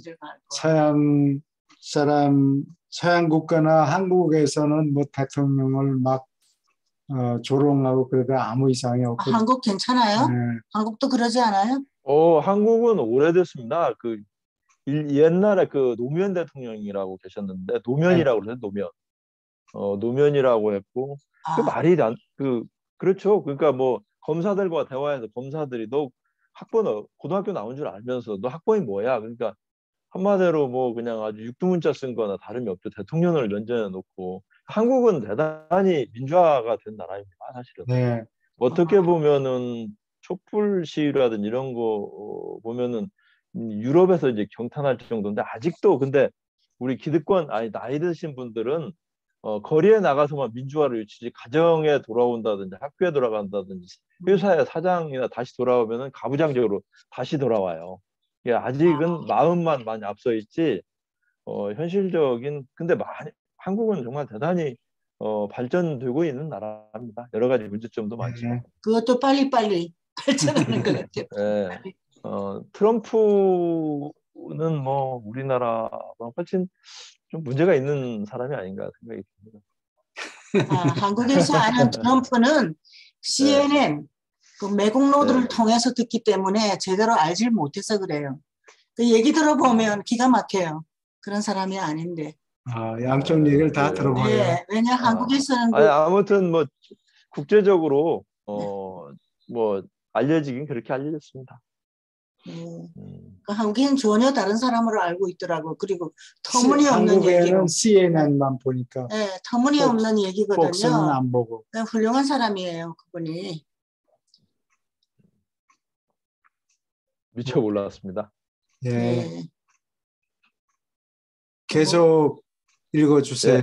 서양 국가나 한국에서는 뭐 대통령을 막 조롱하고 그래도 아무 이상이 없고. 한국 괜찮아요? 한국도 그러지 않아요? 한국은 오래됐습니다. 그 옛날에 그 노무현 대통령이라고 계셨는데 노면이라고 그래요. 노면이라고 했고 그 말이 그렇죠. 그러니까 뭐 검사들과 대화해서 검사들이 너 고등학교 나온 줄 알면서 너 학번이 뭐야? 그러니까 한마디로 뭐 그냥 아주 육두문자 쓴 거나 다름이 없죠. 대통령을 면전에 놓고 한국은 대단히 민주화가 된 나라입니다. 사실은. 어떻게 보면은 촛불 시위라든지 이런 거 보면은 유럽에서 이제 경탄할 정도인데 아직도 근데 우리 기득권 나이 드신 분들은 거리에 나가서만 민주화를 외치지 가정에 돌아온다든지 학교에 돌아간다든지 회사의 사장이나 다시 돌아오면은 가부장적으로 다시 돌아와요. 아직은 마음만 많이 앞서 있지 현실적인 근데 한국은 정말 대단히 발전되고 있는 나라입니다. 여러 가지 문제점도 많지만 그것도 빨리빨리 발전하는 것 같아요. 트럼프는 뭐 우리나라와 훨씬 좀 문제가 있는 사람이 아닌가 생각이 듭니다. 한국에서 아는 트럼프는 CNN, 그 매국노들을 통해서 듣기 때문에 제대로 알질 못해서 그래요. 그 얘기 들어보면 기가 막혀요. 그런 사람이 아닌데. 양쪽 얘기를 다 들어봐요. 네, 왜냐 한국에서는 아무튼 뭐 국제적으로 뭐 알려지긴 그렇게 알려졌습니다. 그 한국에는 전혀 다른 사람으로 알고 있더라고. 그리고 터무니없는 한국에는 얘기로. CNN만 보니까. 네, 터무니없는 얘기거든요. 폭스는 안 보고. 훌륭한 사람이에요, 그분이. 미처 몰랐습니다. 예. 네. 계속 읽어주세요.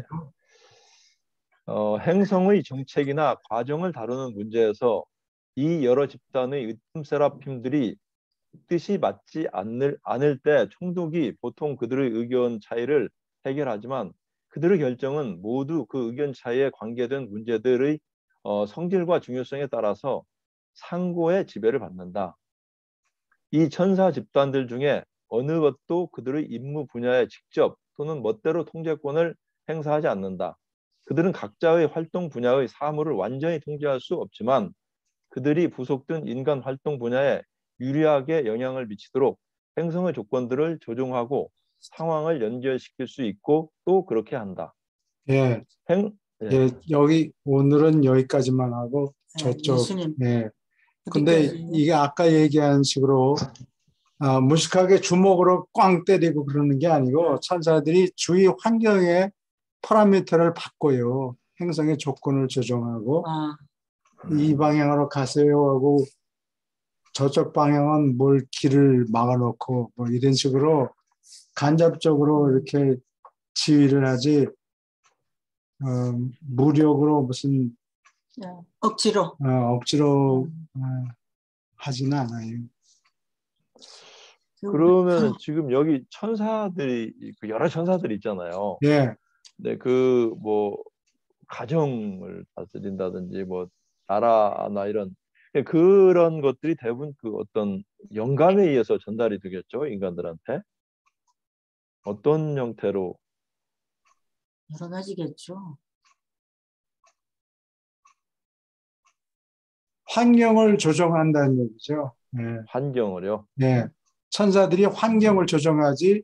행성의 정책이나 과정을 다루는 문제에서 이 여러 집단의 으뜸 세라핌들이 뜻이 맞지 않을 때 총독이 보통 그들의 의견 차이를 해결하지만 그들의 결정은 모두 그 의견 차이에 관계된 문제들의 성질과 중요성에 따라서 상고의 지배를 받는다. 이 천사 집단들 중에 어느 것도 그들의 임무 분야에 직접 또는 멋대로 통제권을 행사하지 않는다. 그들은 각자의 활동 분야의 사물을 완전히 통제할 수 없지만 그들이 부속된 인간 활동 분야에 유리하게 영향을 미치도록 행성의 조건들을 조종하고 상황을 연결시킬 수 있고 또 그렇게 한다. 예. 예, 여기 오늘은 여기까지만 하고 저쪽. 예. 근데 이게 아까 얘기한 식으로 무식하게 주먹으로 꽝 때리고 그러는 게 아니고 천사들이 주위 환경의 파라미터를 바꿔요. 행성의 조건을 조정하고 이 방향으로 가세요 하고 저쪽 방향은 뭘 길을 막아놓고 뭐 이런 식으로 간접적으로 이렇게 지휘를 하지 무력으로 무슨 억지로 하지는 않아요. 그러면 지금 여기 천사들이 여러 천사들이 있잖아요. 예. 네, 그 뭐 가정을 다스린다든지 뭐 나라나 이런 그런 것들이 대부분 그 어떤 영감에 의해서 전달이 되겠죠, 인간들한테. 어떤 형태로? 여러 가지겠죠. 환경을 조정한다는 얘기죠. 네. 환경을요? 네. 천사들이 환경을 조정하지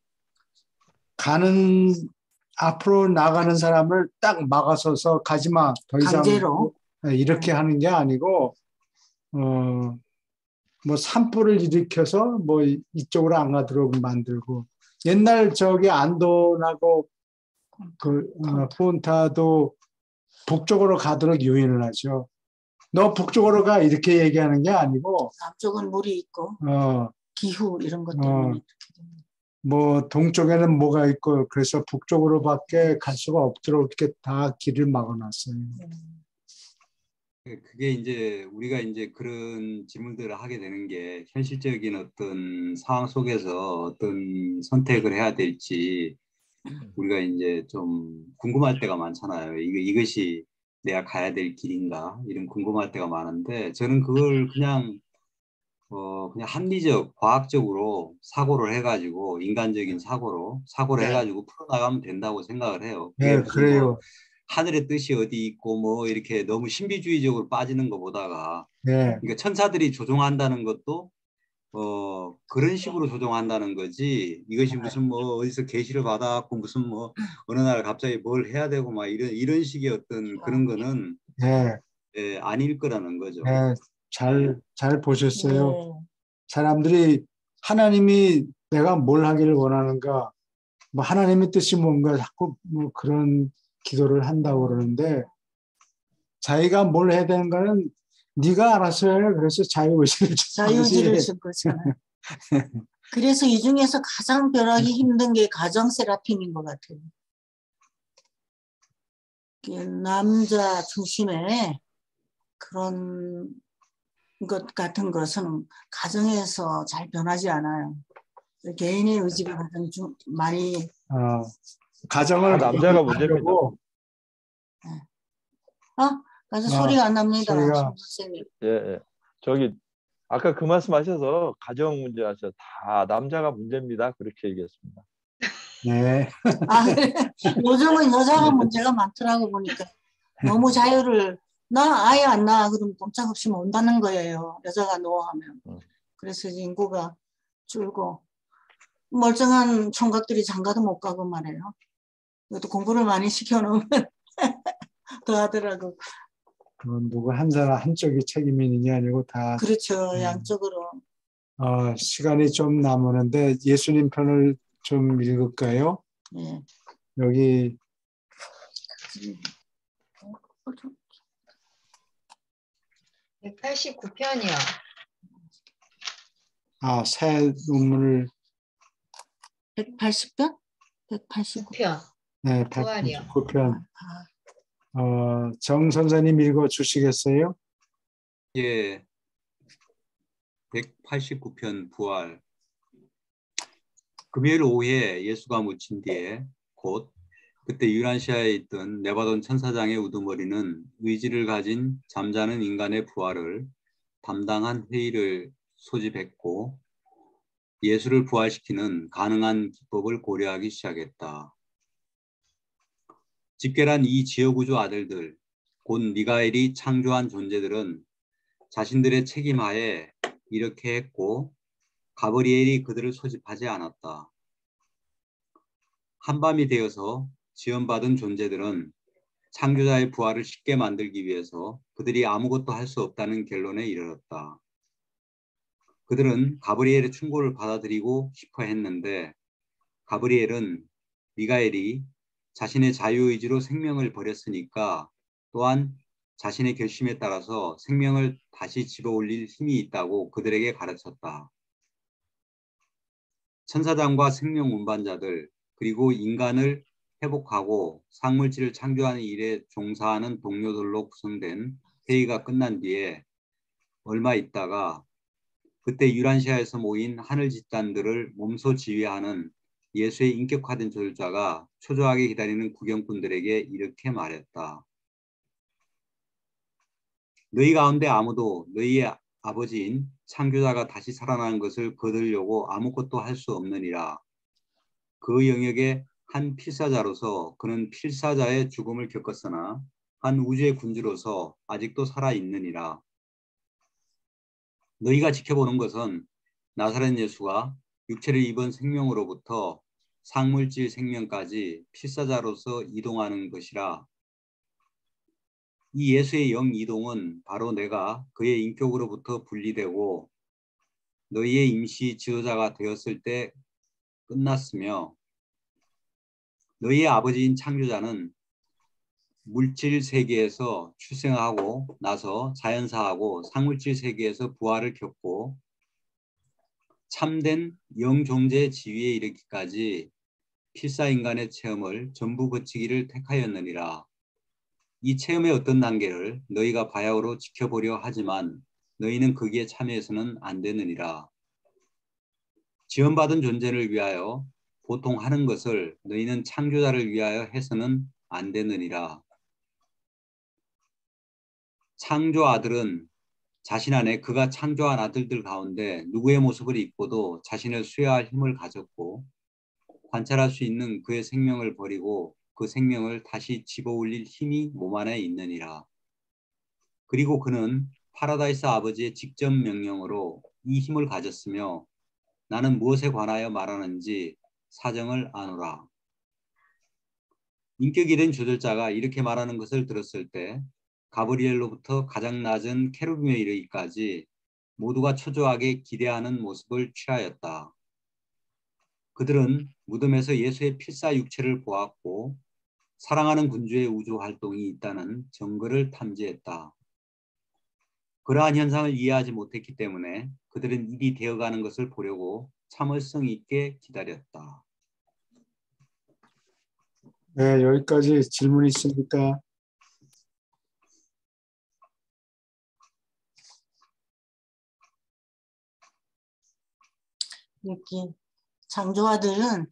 앞으로 나가는 사람을 딱 막아서서 가지마 더 이상 강제로 이렇게 하는 게 아니고 뭐 산불을 일으켜서 뭐 이쪽으로 안 가도록 만들고 옛날 저기 안돈하고 폰타도 북쪽으로 가도록 유인을 하죠. 너 북쪽으로 가 이렇게 얘기하는 게 아니고 남쪽은 물이 있고 기후 이런 것 때문에 뭐 동쪽에는 뭐가 있고 그래서 북쪽으로밖에 갈 수가 없도록 이렇게 다 길을 막아놨어요. 그게 이제 우리가 이제 그런 질문들을 하게 되는 게 현실적인 어떤 상황 속에서 어떤 선택을 해야 될지 우리가 이제 좀 궁금할 때가 많잖아요. 이것이 내가 가야 될 길인가 이런 궁금할 때가 많은데 저는 그걸 그냥 합리적, 과학적으로 사고를 해가지고 인간적인 사고를 해가지고 풀어나가면 된다고 생각을 해요. 네, 그래요. 뭐 하늘의 뜻이 어디 있고 뭐 이렇게 너무 신비주의적으로 빠지는 것보다가 그러니까 천사들이 조종한다는 것도 그런 식으로 조종한다는 거지 이것이 무슨 뭐 어디서 계시를 받아갖고 무슨 뭐 어느 날 갑자기 뭘 해야 되고 막 이런 식의 어떤 그런 거는 아닐 거라는 거죠. 네, 잘 보셨어요. 사람들이 하나님이 내가 뭘 하기를 원하는가 뭐 하나님의 뜻이 뭔가 자꾸 뭐 그런 기도를 한다고 그러는데 자기가 뭘 해야 되는가는 네가 알아서 해. 그래서 자유의지를 준 거잖아요. 그래서 이 중에서 가장 변하기 힘든 게 가정 세라핌인 것 같아요. 남자 중심의 그런 것 같은 것은 가정에서 잘 변하지 않아요. 개인의 의지가 가장 많이 가정을 남자가 문제입니다. 맞아 소리가 안 납니다. 예. 저기 아까 그 말씀하셔서 가정 문제 하셔서 다 남자가 문제입니다. 그렇게 얘기했습니다. 네. 아, 요즘은 여자가 문제가 많더라고 보니까 너무 자유를 나 아예 안 나 그러면 꼼짝없이 못 온다는 거예요. 여자가 노하면. 그래서 인구가 줄고 멀쩡한 총각들이 장가도 못 가고 말이에요. 이것도 공부를 많이 시켜놓으면 더 하더라고. 그건 누구 한 사람 한쪽이 책임이 있는 게 아니고 다. 그렇죠. 양쪽으로. 시간이 좀 남았는데 예수님 편을 좀 읽을까요? 네. 여기 189편이요. 새 논문을 180편? 189편. 네, 189편. 정 선생님 읽어 주시겠어요? 예. 189편 부활. 금요일 오후에 예수가 묻힌 뒤에 곧 그때 유란시아에 있던 네바돈 천사장의 우두머리는 의지를 가진 잠자는 인간의 부활을 담당한 회의를 소집했고 예수를 부활시키는 가능한 기법을 고려하기 시작했다. 집계란 이 지어구조 아들들, 곧 미가엘이 창조한 존재들은 자신들의 책임하에 이렇게 했고 가브리엘이 그들을 소집하지 않았다. 한밤이 되어서 지원받은 존재들은 창조자의 부활을 쉽게 만들기 위해서 그들이 아무것도 할 수 없다는 결론에 이르렀다. 그들은 가브리엘의 충고를 받아들이고 싶어 했는데 가브리엘은 미가엘이 자신의 자유의지로 생명을 버렸으니까 또한 자신의 결심에 따라서 생명을 다시 집어올릴 힘이 있다고 그들에게 가르쳤다. 천사장과 생명 운반자들 그리고 인간을 회복하고 상물질을 창조하는 일에 종사하는 동료들로 구성된 회의가 끝난 뒤에 얼마 있다가 그때 유란시아에서 모인 하늘 집단들을 몸소 지휘하는 예수의 인격화된 조율자가 초조하게 기다리는 구경꾼들에게 이렇게 말했다. 너희 가운데 아무도 너희의 아버지인 창조자가 다시 살아나는 것을 거두려고 아무것도 할 수 없느니라. 그 영역의 한 필사자로서 그는 필사자의 죽음을 겪었으나 한 우주의 군주로서 아직도 살아있느니라. 너희가 지켜보는 것은 나사렛 예수가 육체를 입은 생명으로부터 상물질 생명까지 필사자로서 이동하는 것이라. 이 예수의 영 이동은 바로 내가 그의 인격으로부터 분리되고 너희의 임시 지도자가 되었을 때 끝났으며 너희의 아버지인 창조자는 물질 세계에서 출생하고 나서 자연사하고 상물질 세계에서 부활을 겪고 참된 영존재의 지위에 이르기까지 필사인간의 체험을 전부 거치기를 택하였느니라. 이 체험의 어떤 단계를 너희가 바야흐로 지켜보려 하지만 너희는 거기에 참여해서는 안 되느니라. 지원받은 존재를 위하여 보통 하는 것을 너희는 창조자를 위하여 해서는 안 되느니라. 창조 아들은 자신 안에 그가 창조한 아들들 가운데 누구의 모습을 입고도 자신을 수여할 힘을 가졌고 관찰할 수 있는 그의 생명을 버리고 그 생명을 다시 집어올릴 힘이 몸 안에 있느니라. 그리고 그는 파라다이스 아버지의 직접 명령으로 이 힘을 가졌으며 나는 무엇에 관하여 말하는지 사정을 아노라. 인격이 된 조절자가 이렇게 말하는 것을 들었을 때 가브리엘로부터 가장 낮은 케루빔에 이르기까지 모두가 초조하게 기대하는 모습을 취하였다. 그들은 무덤에서 예수의 필사 육체를 보았고 사랑하는 군주의 우주 활동이 있다는 증거를 탐지했다. 그러한 현상을 이해하지 못했기 때문에 그들은 일이 되어가는 것을 보려고 참을성 있게 기다렸다. 네, 여기까지 질문 있습니까? 여기 창조아들은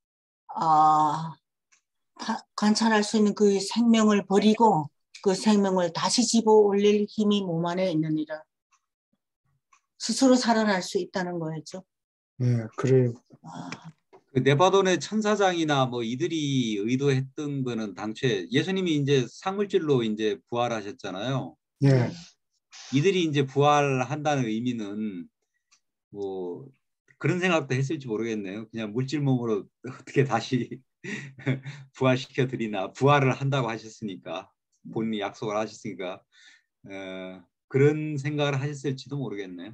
관찰할 수 있는 그 생명을 버리고 그 생명을 다시 집어 올릴 힘이 몸 안에 있느니라. 스스로 살아날 수 있다는 거였죠. 예, 그래요. 그 네바돈의 천사장이나 뭐 이들이 의도했던 거는 당초에 예수님이 이제 상물질로 이제 부활하셨잖아요. 예. 이들이 이제 부활한다는 의미는 뭐 그런 생각도 했을지 모르겠네요. 그냥 물질 몸으로 어떻게 다시 부활시켜 드리나, 부활을 한다고 하셨으니까, 본인이 약속을 하셨으니까 그런 생각을 하셨을지도 모르겠네요.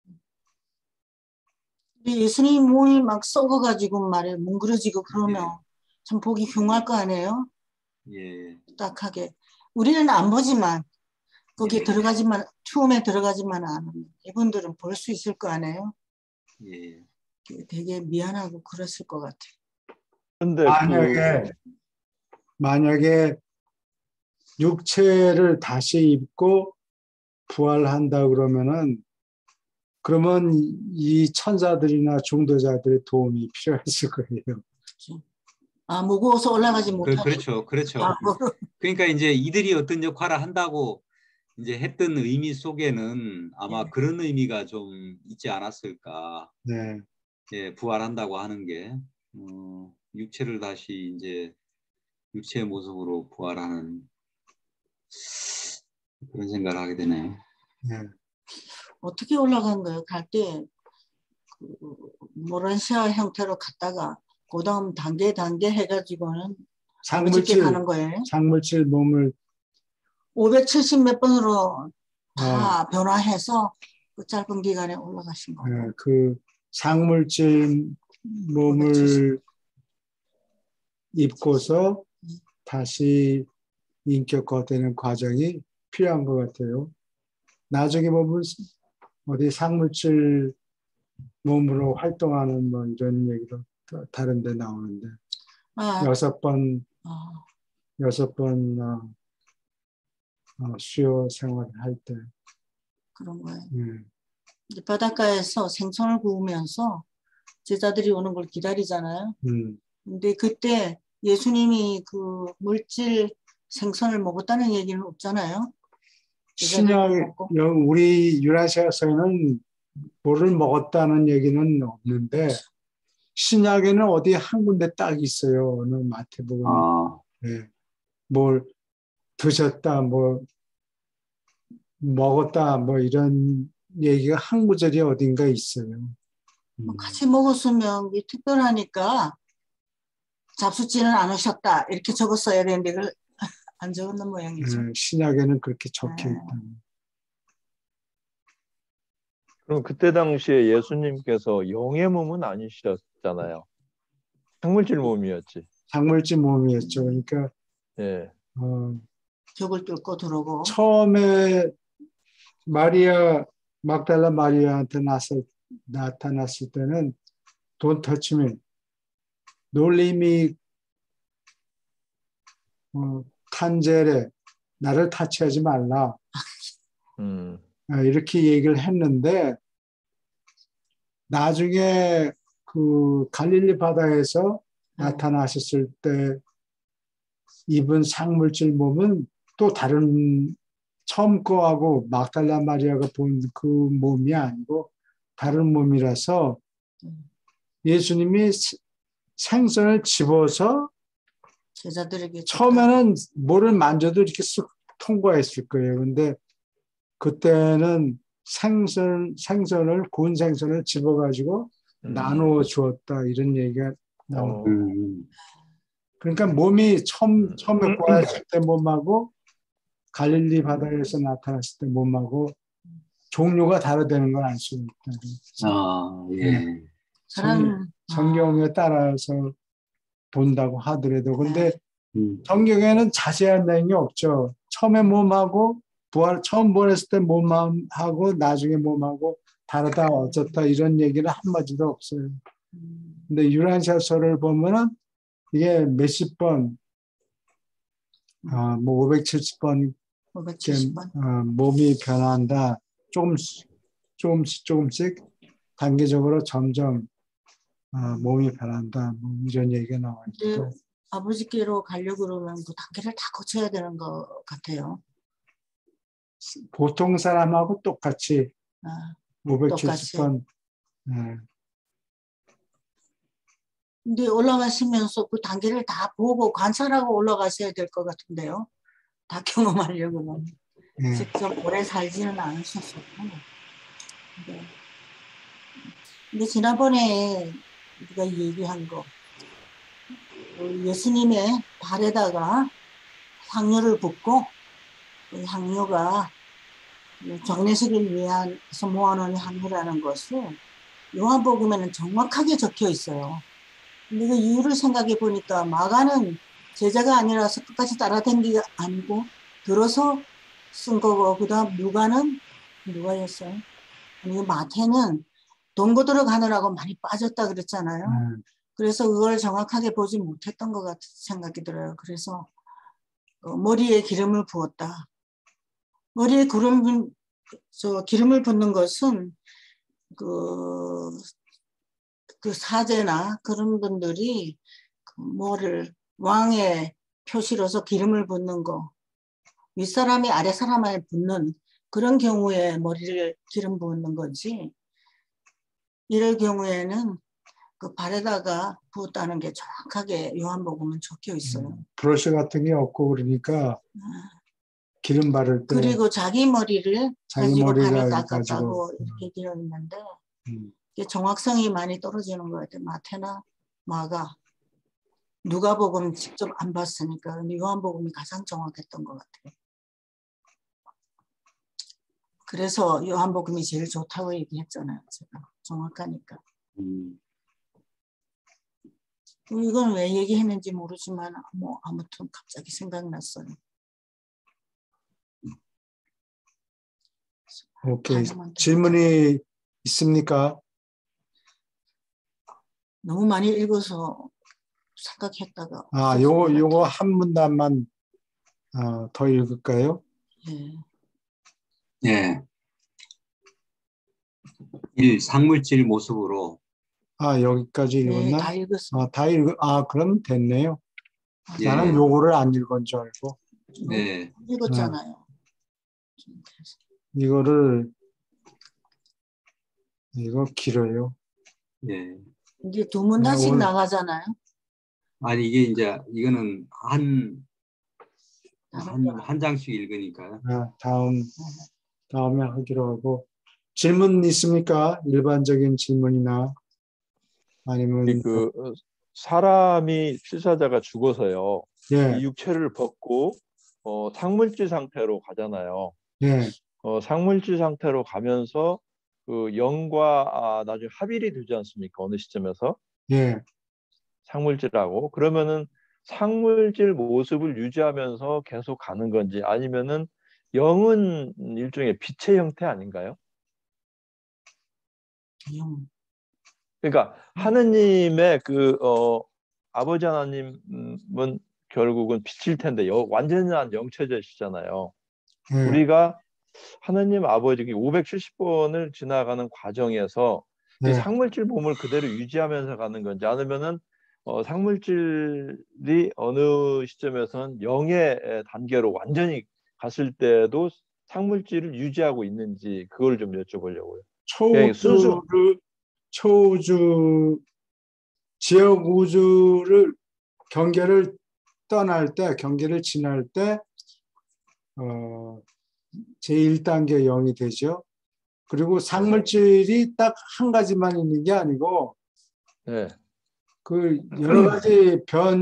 예수님 몸이 막 썩어가지고 말이에요. 뭉그러지고 그러면 예. 참 보기 흉할 거 아니에요? 예. 딱하게. 우리는 안 보지만 거기에 예. 들어가지만, 처음에 들어가지만 않으면 이분들은 볼 수 있을 거 아니에요? 예. 되게 미안하고 그랬을 것 같아요. 근데 만약에 육체를 다시 입고 부활한다 그러면 이 천사들이나 중도자들의 도움이 필요했을 거예요. 무거워서 올라가지 못하죠. 그렇죠. 그러니까 이제 이들이 어떤 역할을 한다고 이제 했던 의미 속에는 아마 네. 그런 의미가 좀 있지 않았을까. 네. 예, 부활한다고 하는 게 육체를 다시 이제 육체의 모습으로 부활하는 그런 생각을 하게 되네요. 네. 어떻게 올라간 거예요? 갈 때 모란시아 형태로 갔다가 그다음 단계 해가지고는 상물질 가는 거예요. 상물질 몸을 570 몇 번으로 다 변화해서 그 짧은 기간에 올라가신 거고. 네, 그 상물질 몸을 570. 입고서 다시 인격화되는 과정이 필요한 것 같아요. 나중에 보면 어디 상물질 몸으로 활동하는 뭐 이런 얘기도 다른 데 나오는데 6번 수요 생활을 할 때 그런 거예요. 이제 바닷가에서 생선을 구우면서 제자들이 오는 걸 기다리잖아요. 근데 그때 예수님이 그 물질 생선을 먹었다는 얘기는 없잖아요. 신약 우리 유라시아서에는 물을 먹었다는 얘기는 없는데 신약에는 어디 한 군데 딱 있어요. 어느 마태복음. 네. 뭘 드셨다, 뭐 먹었다, 뭐 이런 얘기가 한 구절이 어딘가 있어요. 같이 먹었으면 특별하니까 잡수지는 않으셨다 이렇게 적었어야 되는데 그걸 안 적었는 모양이죠. 신약에는 그렇게 적혀 있다. 그럼 그때 당시에 예수님께서 영의 몸은 아니셨잖아요. 상물질 몸이었지. 상물질 몸이었죠. 그러니까 예. 벽을 뚫고 들어오고 처음에 막달라 마리아한테 나타났을 때는 Don't touch me. 놀림이 탄젤에 나를 타치하지 말라. 이렇게 얘기를 했는데 나중에 그 갈릴리 바다에서 나타나셨을 때 입은 상물질 몸은 또 다른 처음 거하고 막달라 마리아가 본 그 몸이 아니고 다른 몸이라서 예수님이 생선을 집어서 제자들에게 처음에는 뭐를 만져도 이렇게 쑥 통과했을 거예요. 근데 그때는 생선을 구운 생선을 집어가지고 나누어 주었다 이런 얘기가 나옵니다. 그러니까 몸이 처음에 구했을 때 몸하고 갈릴리 바다에서 나타났을 때 몸하고 종류가 다르다는 걸 알 수 있다. 예. 성경에 따라서 본다고 하더라도 근데 성경에는 자세한 내용이 없죠. 처음에 몸하고 처음 보냈을 때 몸하고 나중에 몸하고 다르다 어쩌다 이런 얘기는 한마디도 없어요. 근데 유란시아서를 보면은 이게 몇십 번, 뭐 570번 몸이 변한다. 조금씩 단계적으로 점점 몸이 변한다. 뭐 이런 얘기가 나와 있고. 아버지께로 가려고 그러면 그 단계를 다 거쳐야 되는 것 같아요. 보통 사람하고 똑같이 570번. 네. 근데 올라가시면서 그 단계를 다 보고 관찰하고 올라가셔야 될 것 같은데요. 다 경험하려고는. 네. 직접 오래 살지는 않으셨었고. 네. 근데 지난번에 우리가 얘기한 거, 예수님의 발에다가 향료를 붓고 그 향료가 장례식을 위해서 모아놓은 향료라는 것을 요한복음에는 정확하게 적혀 있어요. 근데 그 이유를 생각해 보니까 마가는 제자가 아니라서 끝까지 따라다니기가 아니고 들어서 쓴 거고, 그 다음 누가였어요? 아니, 마태는 동고도로 가느라고 많이 빠졌다 그랬잖아요. 그래서 그걸 정확하게 보지 못했던 것 같은 생각이 들어요. 그래서 머리에 기름을 부었다. 머리에 기름을 붓는 것은 그 사제나 그런 분들이 왕의 표시로서 기름을 붓는 거, 윗사람이 아랫사람에 붓는 그런 경우에 머리를 기름 붓는 거지, 이럴 경우에는 그 발에다가 부었다는 게 정확하게 요한복음은 적혀 있어요. 브러쉬 같은 게 없고 그러니까 기름 바를 때 그리고 자기 머리를 가지고 발을 닦았다고 이렇게 되어 있는데 이게 정확성이 많이 떨어지는 것 같아요. 마태나 마가, 누가복음 직접 안 봤으니까. 근데 요한복음이 가장 정확했던 것 같아요. 그래서 요한복음이 제일 좋다고 얘기했잖아요. 제가 정확하니까. 이건 왜 얘기했는지 모르지만 뭐 아무튼 갑자기 생각났어요. 오케이. 질문이 있습니까? 너무 많이 읽어서 생각했다가. 요거 한 문단만 더 읽을까요? 네. 1. 상물질 모습으로. 여기까지 읽었나? 다 읽었어요. 그럼 됐네요. 예. 나는 요거를 안 읽은 줄 알고. 네. 읽었잖아요. 이거 길어요. 예. 이게 2문단씩 나가잖아요. 아니, 이거는 한 장씩 읽으니까요. 다음에 하기로 하고. 질문 있습니까? 일반적인 질문이나 아니면 사람이 필사자가 죽어서요. 예. 이 육체를 벗고 상물질 상태로 가잖아요. 예. 상물질 상태로 가면서 그 영과 나중에 합일이 되지 않습니까? 어느 시점에서? 예. 상물질하고. 그러면은 상물질 모습을 유지하면서 계속 가는 건지, 아니면은 영은 일종의 빛의 형태 아닌가요? 그러니까 하느님의 아버지 하나님은 결국은 빛일 텐데 완전한 영체제시잖아요. 우리가 하느님 아버지 570번을 지나가는 과정에서 이 상물질 몸을 그대로 유지하면서 가는 건지, 아니면은 상물질이 어느 시점에서는 영의 단계로 완전히 갔을 때도 상물질을 유지하고 있는지, 그걸 좀 여쭤보려고요. 초우주 지역 우주를 경계를 지날 때 제1단계 0이 되죠. 그리고 상물질이 딱 한 가지만 있는 게 아니고 그 여러 가지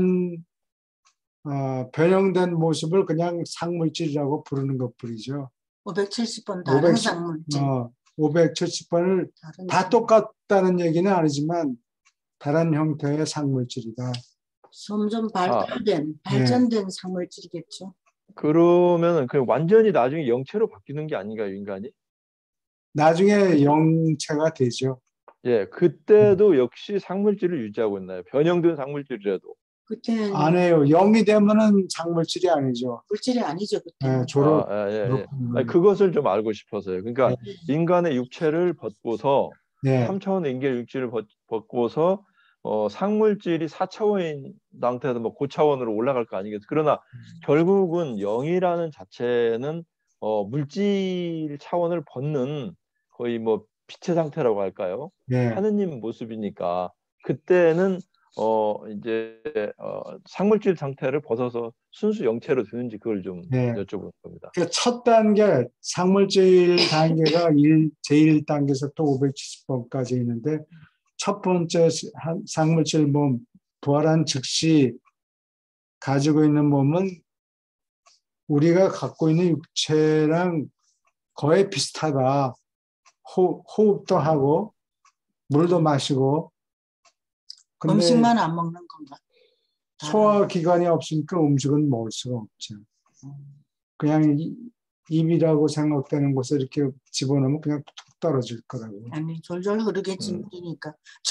변형된 모습을 그냥 상물질이라고 부르는 것뿐이죠. 570번 다른 상물질. 570번을 다 똑같다는 얘기는 아니지만 다른 형태의 상물질이다. 점점 발전된 상물질이겠죠. 그러면 그 완전히 나중에 영체로 바뀌는 게 아닌가요, 인간이? 나중에 영체가 되죠. 예, 그때도 역시 상물질을 유지하고 있나요? 변형된 상물질이라도. 그때는 안 해요. 영이 되면은 상물질이 아니죠. 물질이 아니죠, 그때. 그것을 좀 알고 싶어서요. 그러니까 인간의 육체를 벗고서 3차원의 인간의 육체를 벗고서 상물질이 4차원인 상태에서 뭐 고차원으로 올라갈 거 아니겠어요. 그러나 결국은 영이라는 자체는 물질 차원을 벗는 거의 뭐 빛의 상태라고 할까요? 예. 하느님 모습이니까 그때는 이제 상물질 상태를 벗어서 순수 영체로 되는지 그걸 좀 예. 여쭤보는 겁니다. 그 첫 단계 상물질 단계가 제1단계에서 또 570번까지 있는데 첫 번째 상물질 몸 부활한 즉시 가지고 있는 몸은 우리가 갖고 있는 육체랑 거의 비슷하다. 호흡도 하고 물도 마시고 근데 음식만 안 먹는 건가? 소화기관이 없으니까 음식은 먹을 수가 없죠. 그냥 입이라고 생각되는 곳에 이렇게 집어넣으면 그냥 툭 떨어질 거라고. 아니 졸졸 흐르겠지 물이니까.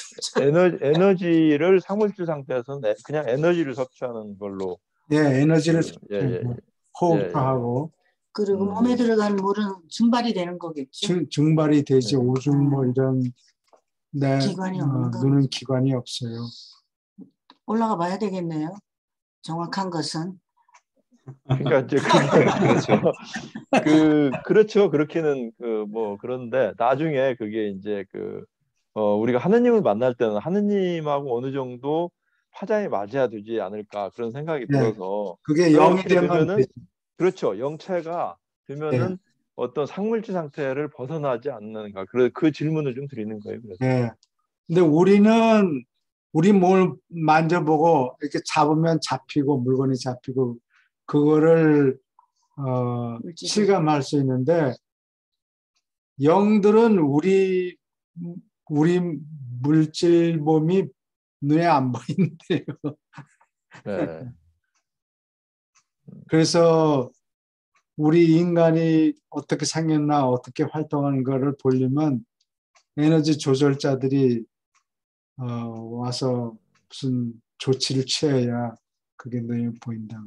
에너지를 상물질 상태에서는 그냥 에너지를 섭취하는 걸로. 예, 에너지를 호흡도 예. 하고. 그리고 몸에 들어간 물은 증발이 되는 거겠죠. 증발이 되지. 오줌 뭐 이런 기관이 없는 거. 눈은 기관이 없어요. 올라가 봐야 되겠네요. 정확한 것은. 그러니까 이제 그렇죠. 그렇게는 뭐 그런데 나중에 그게 이제 우리가 하느님을 만날 때는 하느님하고 어느 정도 화장이 맞아야 되지 않을까 그런 생각이 들어서 그게 영이 되면은 그렇죠. 영체가 되면은 어떤 상물질 상태를 벗어나지 않는가 그 질문을 좀 드리는 거예요. 그래서. 네. 근데 우리는 우리 몸을 만져보고 이렇게 잡으면 잡히고 물건이 잡히고 그거를 실감할 수 있는데 영들은 우리 물질 몸이 눈에 안 보이는데요. 네. 그래서 우리 인간이 어떻게 생겼나 어떻게 활동하는 거를 보려면 에너지 조절자들이 와서 무슨 조치를 취해야 그게 눈에 보인다.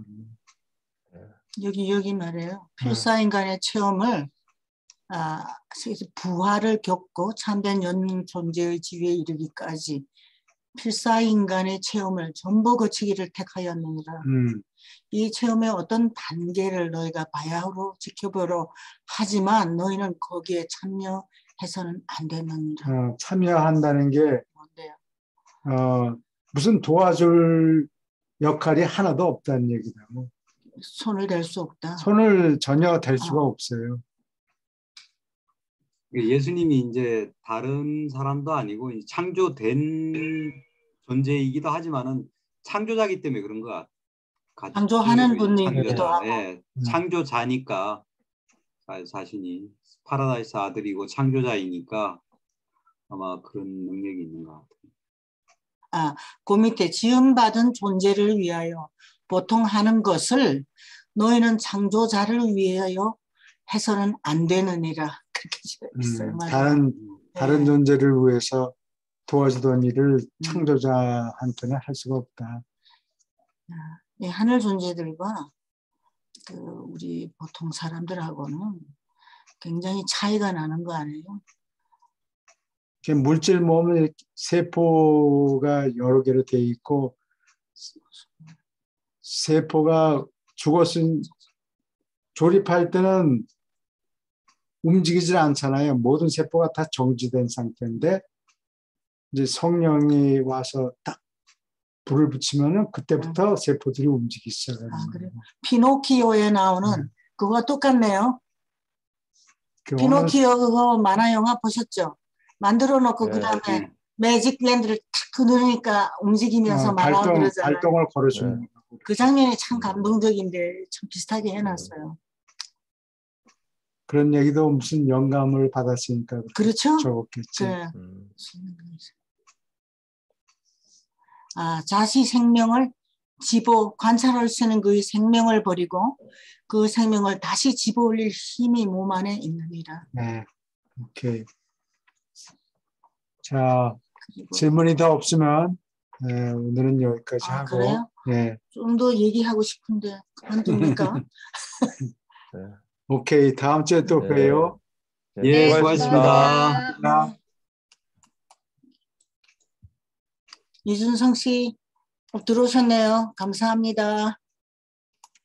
여기 말이에요. 필사인간의 체험을 부활을 겪고 참된 연 존재의 지위에 이르기까지 필사인간의 체험을 전부 거치기를 택하였느니라. 이 체험의 어떤 단계를 너희가 바야흐로 지켜보러 하지만 너희는 거기에 참여해서는 안 되느니라. 참여한다는 게 뭔데요? 무슨 도와줄 역할이 하나도 없다는 얘기라고. 손을 댈 수 없다. 손을 전혀 댈 수가 없어요. 예수님이 이제 다른 사람도 아니고 창조된 존재이기도 하지만은 창조자기 때문에 그런 것 같아요. 창조하는 분이기도 하고. 예, 창조자니까 자신이 파라다이스 아들이고 창조자이니까 아마 그런 능력이 있는 것 같아요. 그 밑에 지음받은 존재를 위하여 보통 하는 것을 너희는 창조자를 위하여 해서는 안 되느니라. 그렇게 있어요. 다른 존재를 위해서 도와주던 일을 창조자한테는 할 수가 없다. 하늘 존재들과 우리 보통 사람들하고는 굉장히 차이가 나는 거 아니에요? 물질 몸에 세포가 여러 개로 돼 있고 세포가 죽었은 조립할 때는 움직이질 않잖아요. 모든 세포가 다 정지된 상태인데 이제 성령이 와서 딱 불을 붙이면은 그때부터 세포들이 움직이기 시작해요. 그래요? 피노키오에 나오는 그거와 똑같네요. 피노키오 그거 만화 영화 보셨죠? 만들어 놓고 그다음에 매직 랜드를 탁 누르니까 움직이면서 말하고 그러잖아요. 발동을 걸어주는 그 장면이 참 감동적인데 참 비슷하게 해놨어요. 그런 얘기도 무슨 영감을 받았으니까 그렇죠? 적었겠지. 자시 생명을 관찰할 수 있는 그의 생명을 버리고 그 생명을 다시 집어 올릴 힘이 몸 안에 있느니라. 네, 오케이. 자, 질문이 더 없으면 오늘은 여기까지 하고. 그래요? 네. 좀 더 얘기하고 싶은데 그만둡니까? 오케이, 다음 주에 또 봬요. 예, 수고하셨습니다. 이준성 씨 들어오셨네요. 감사합니다.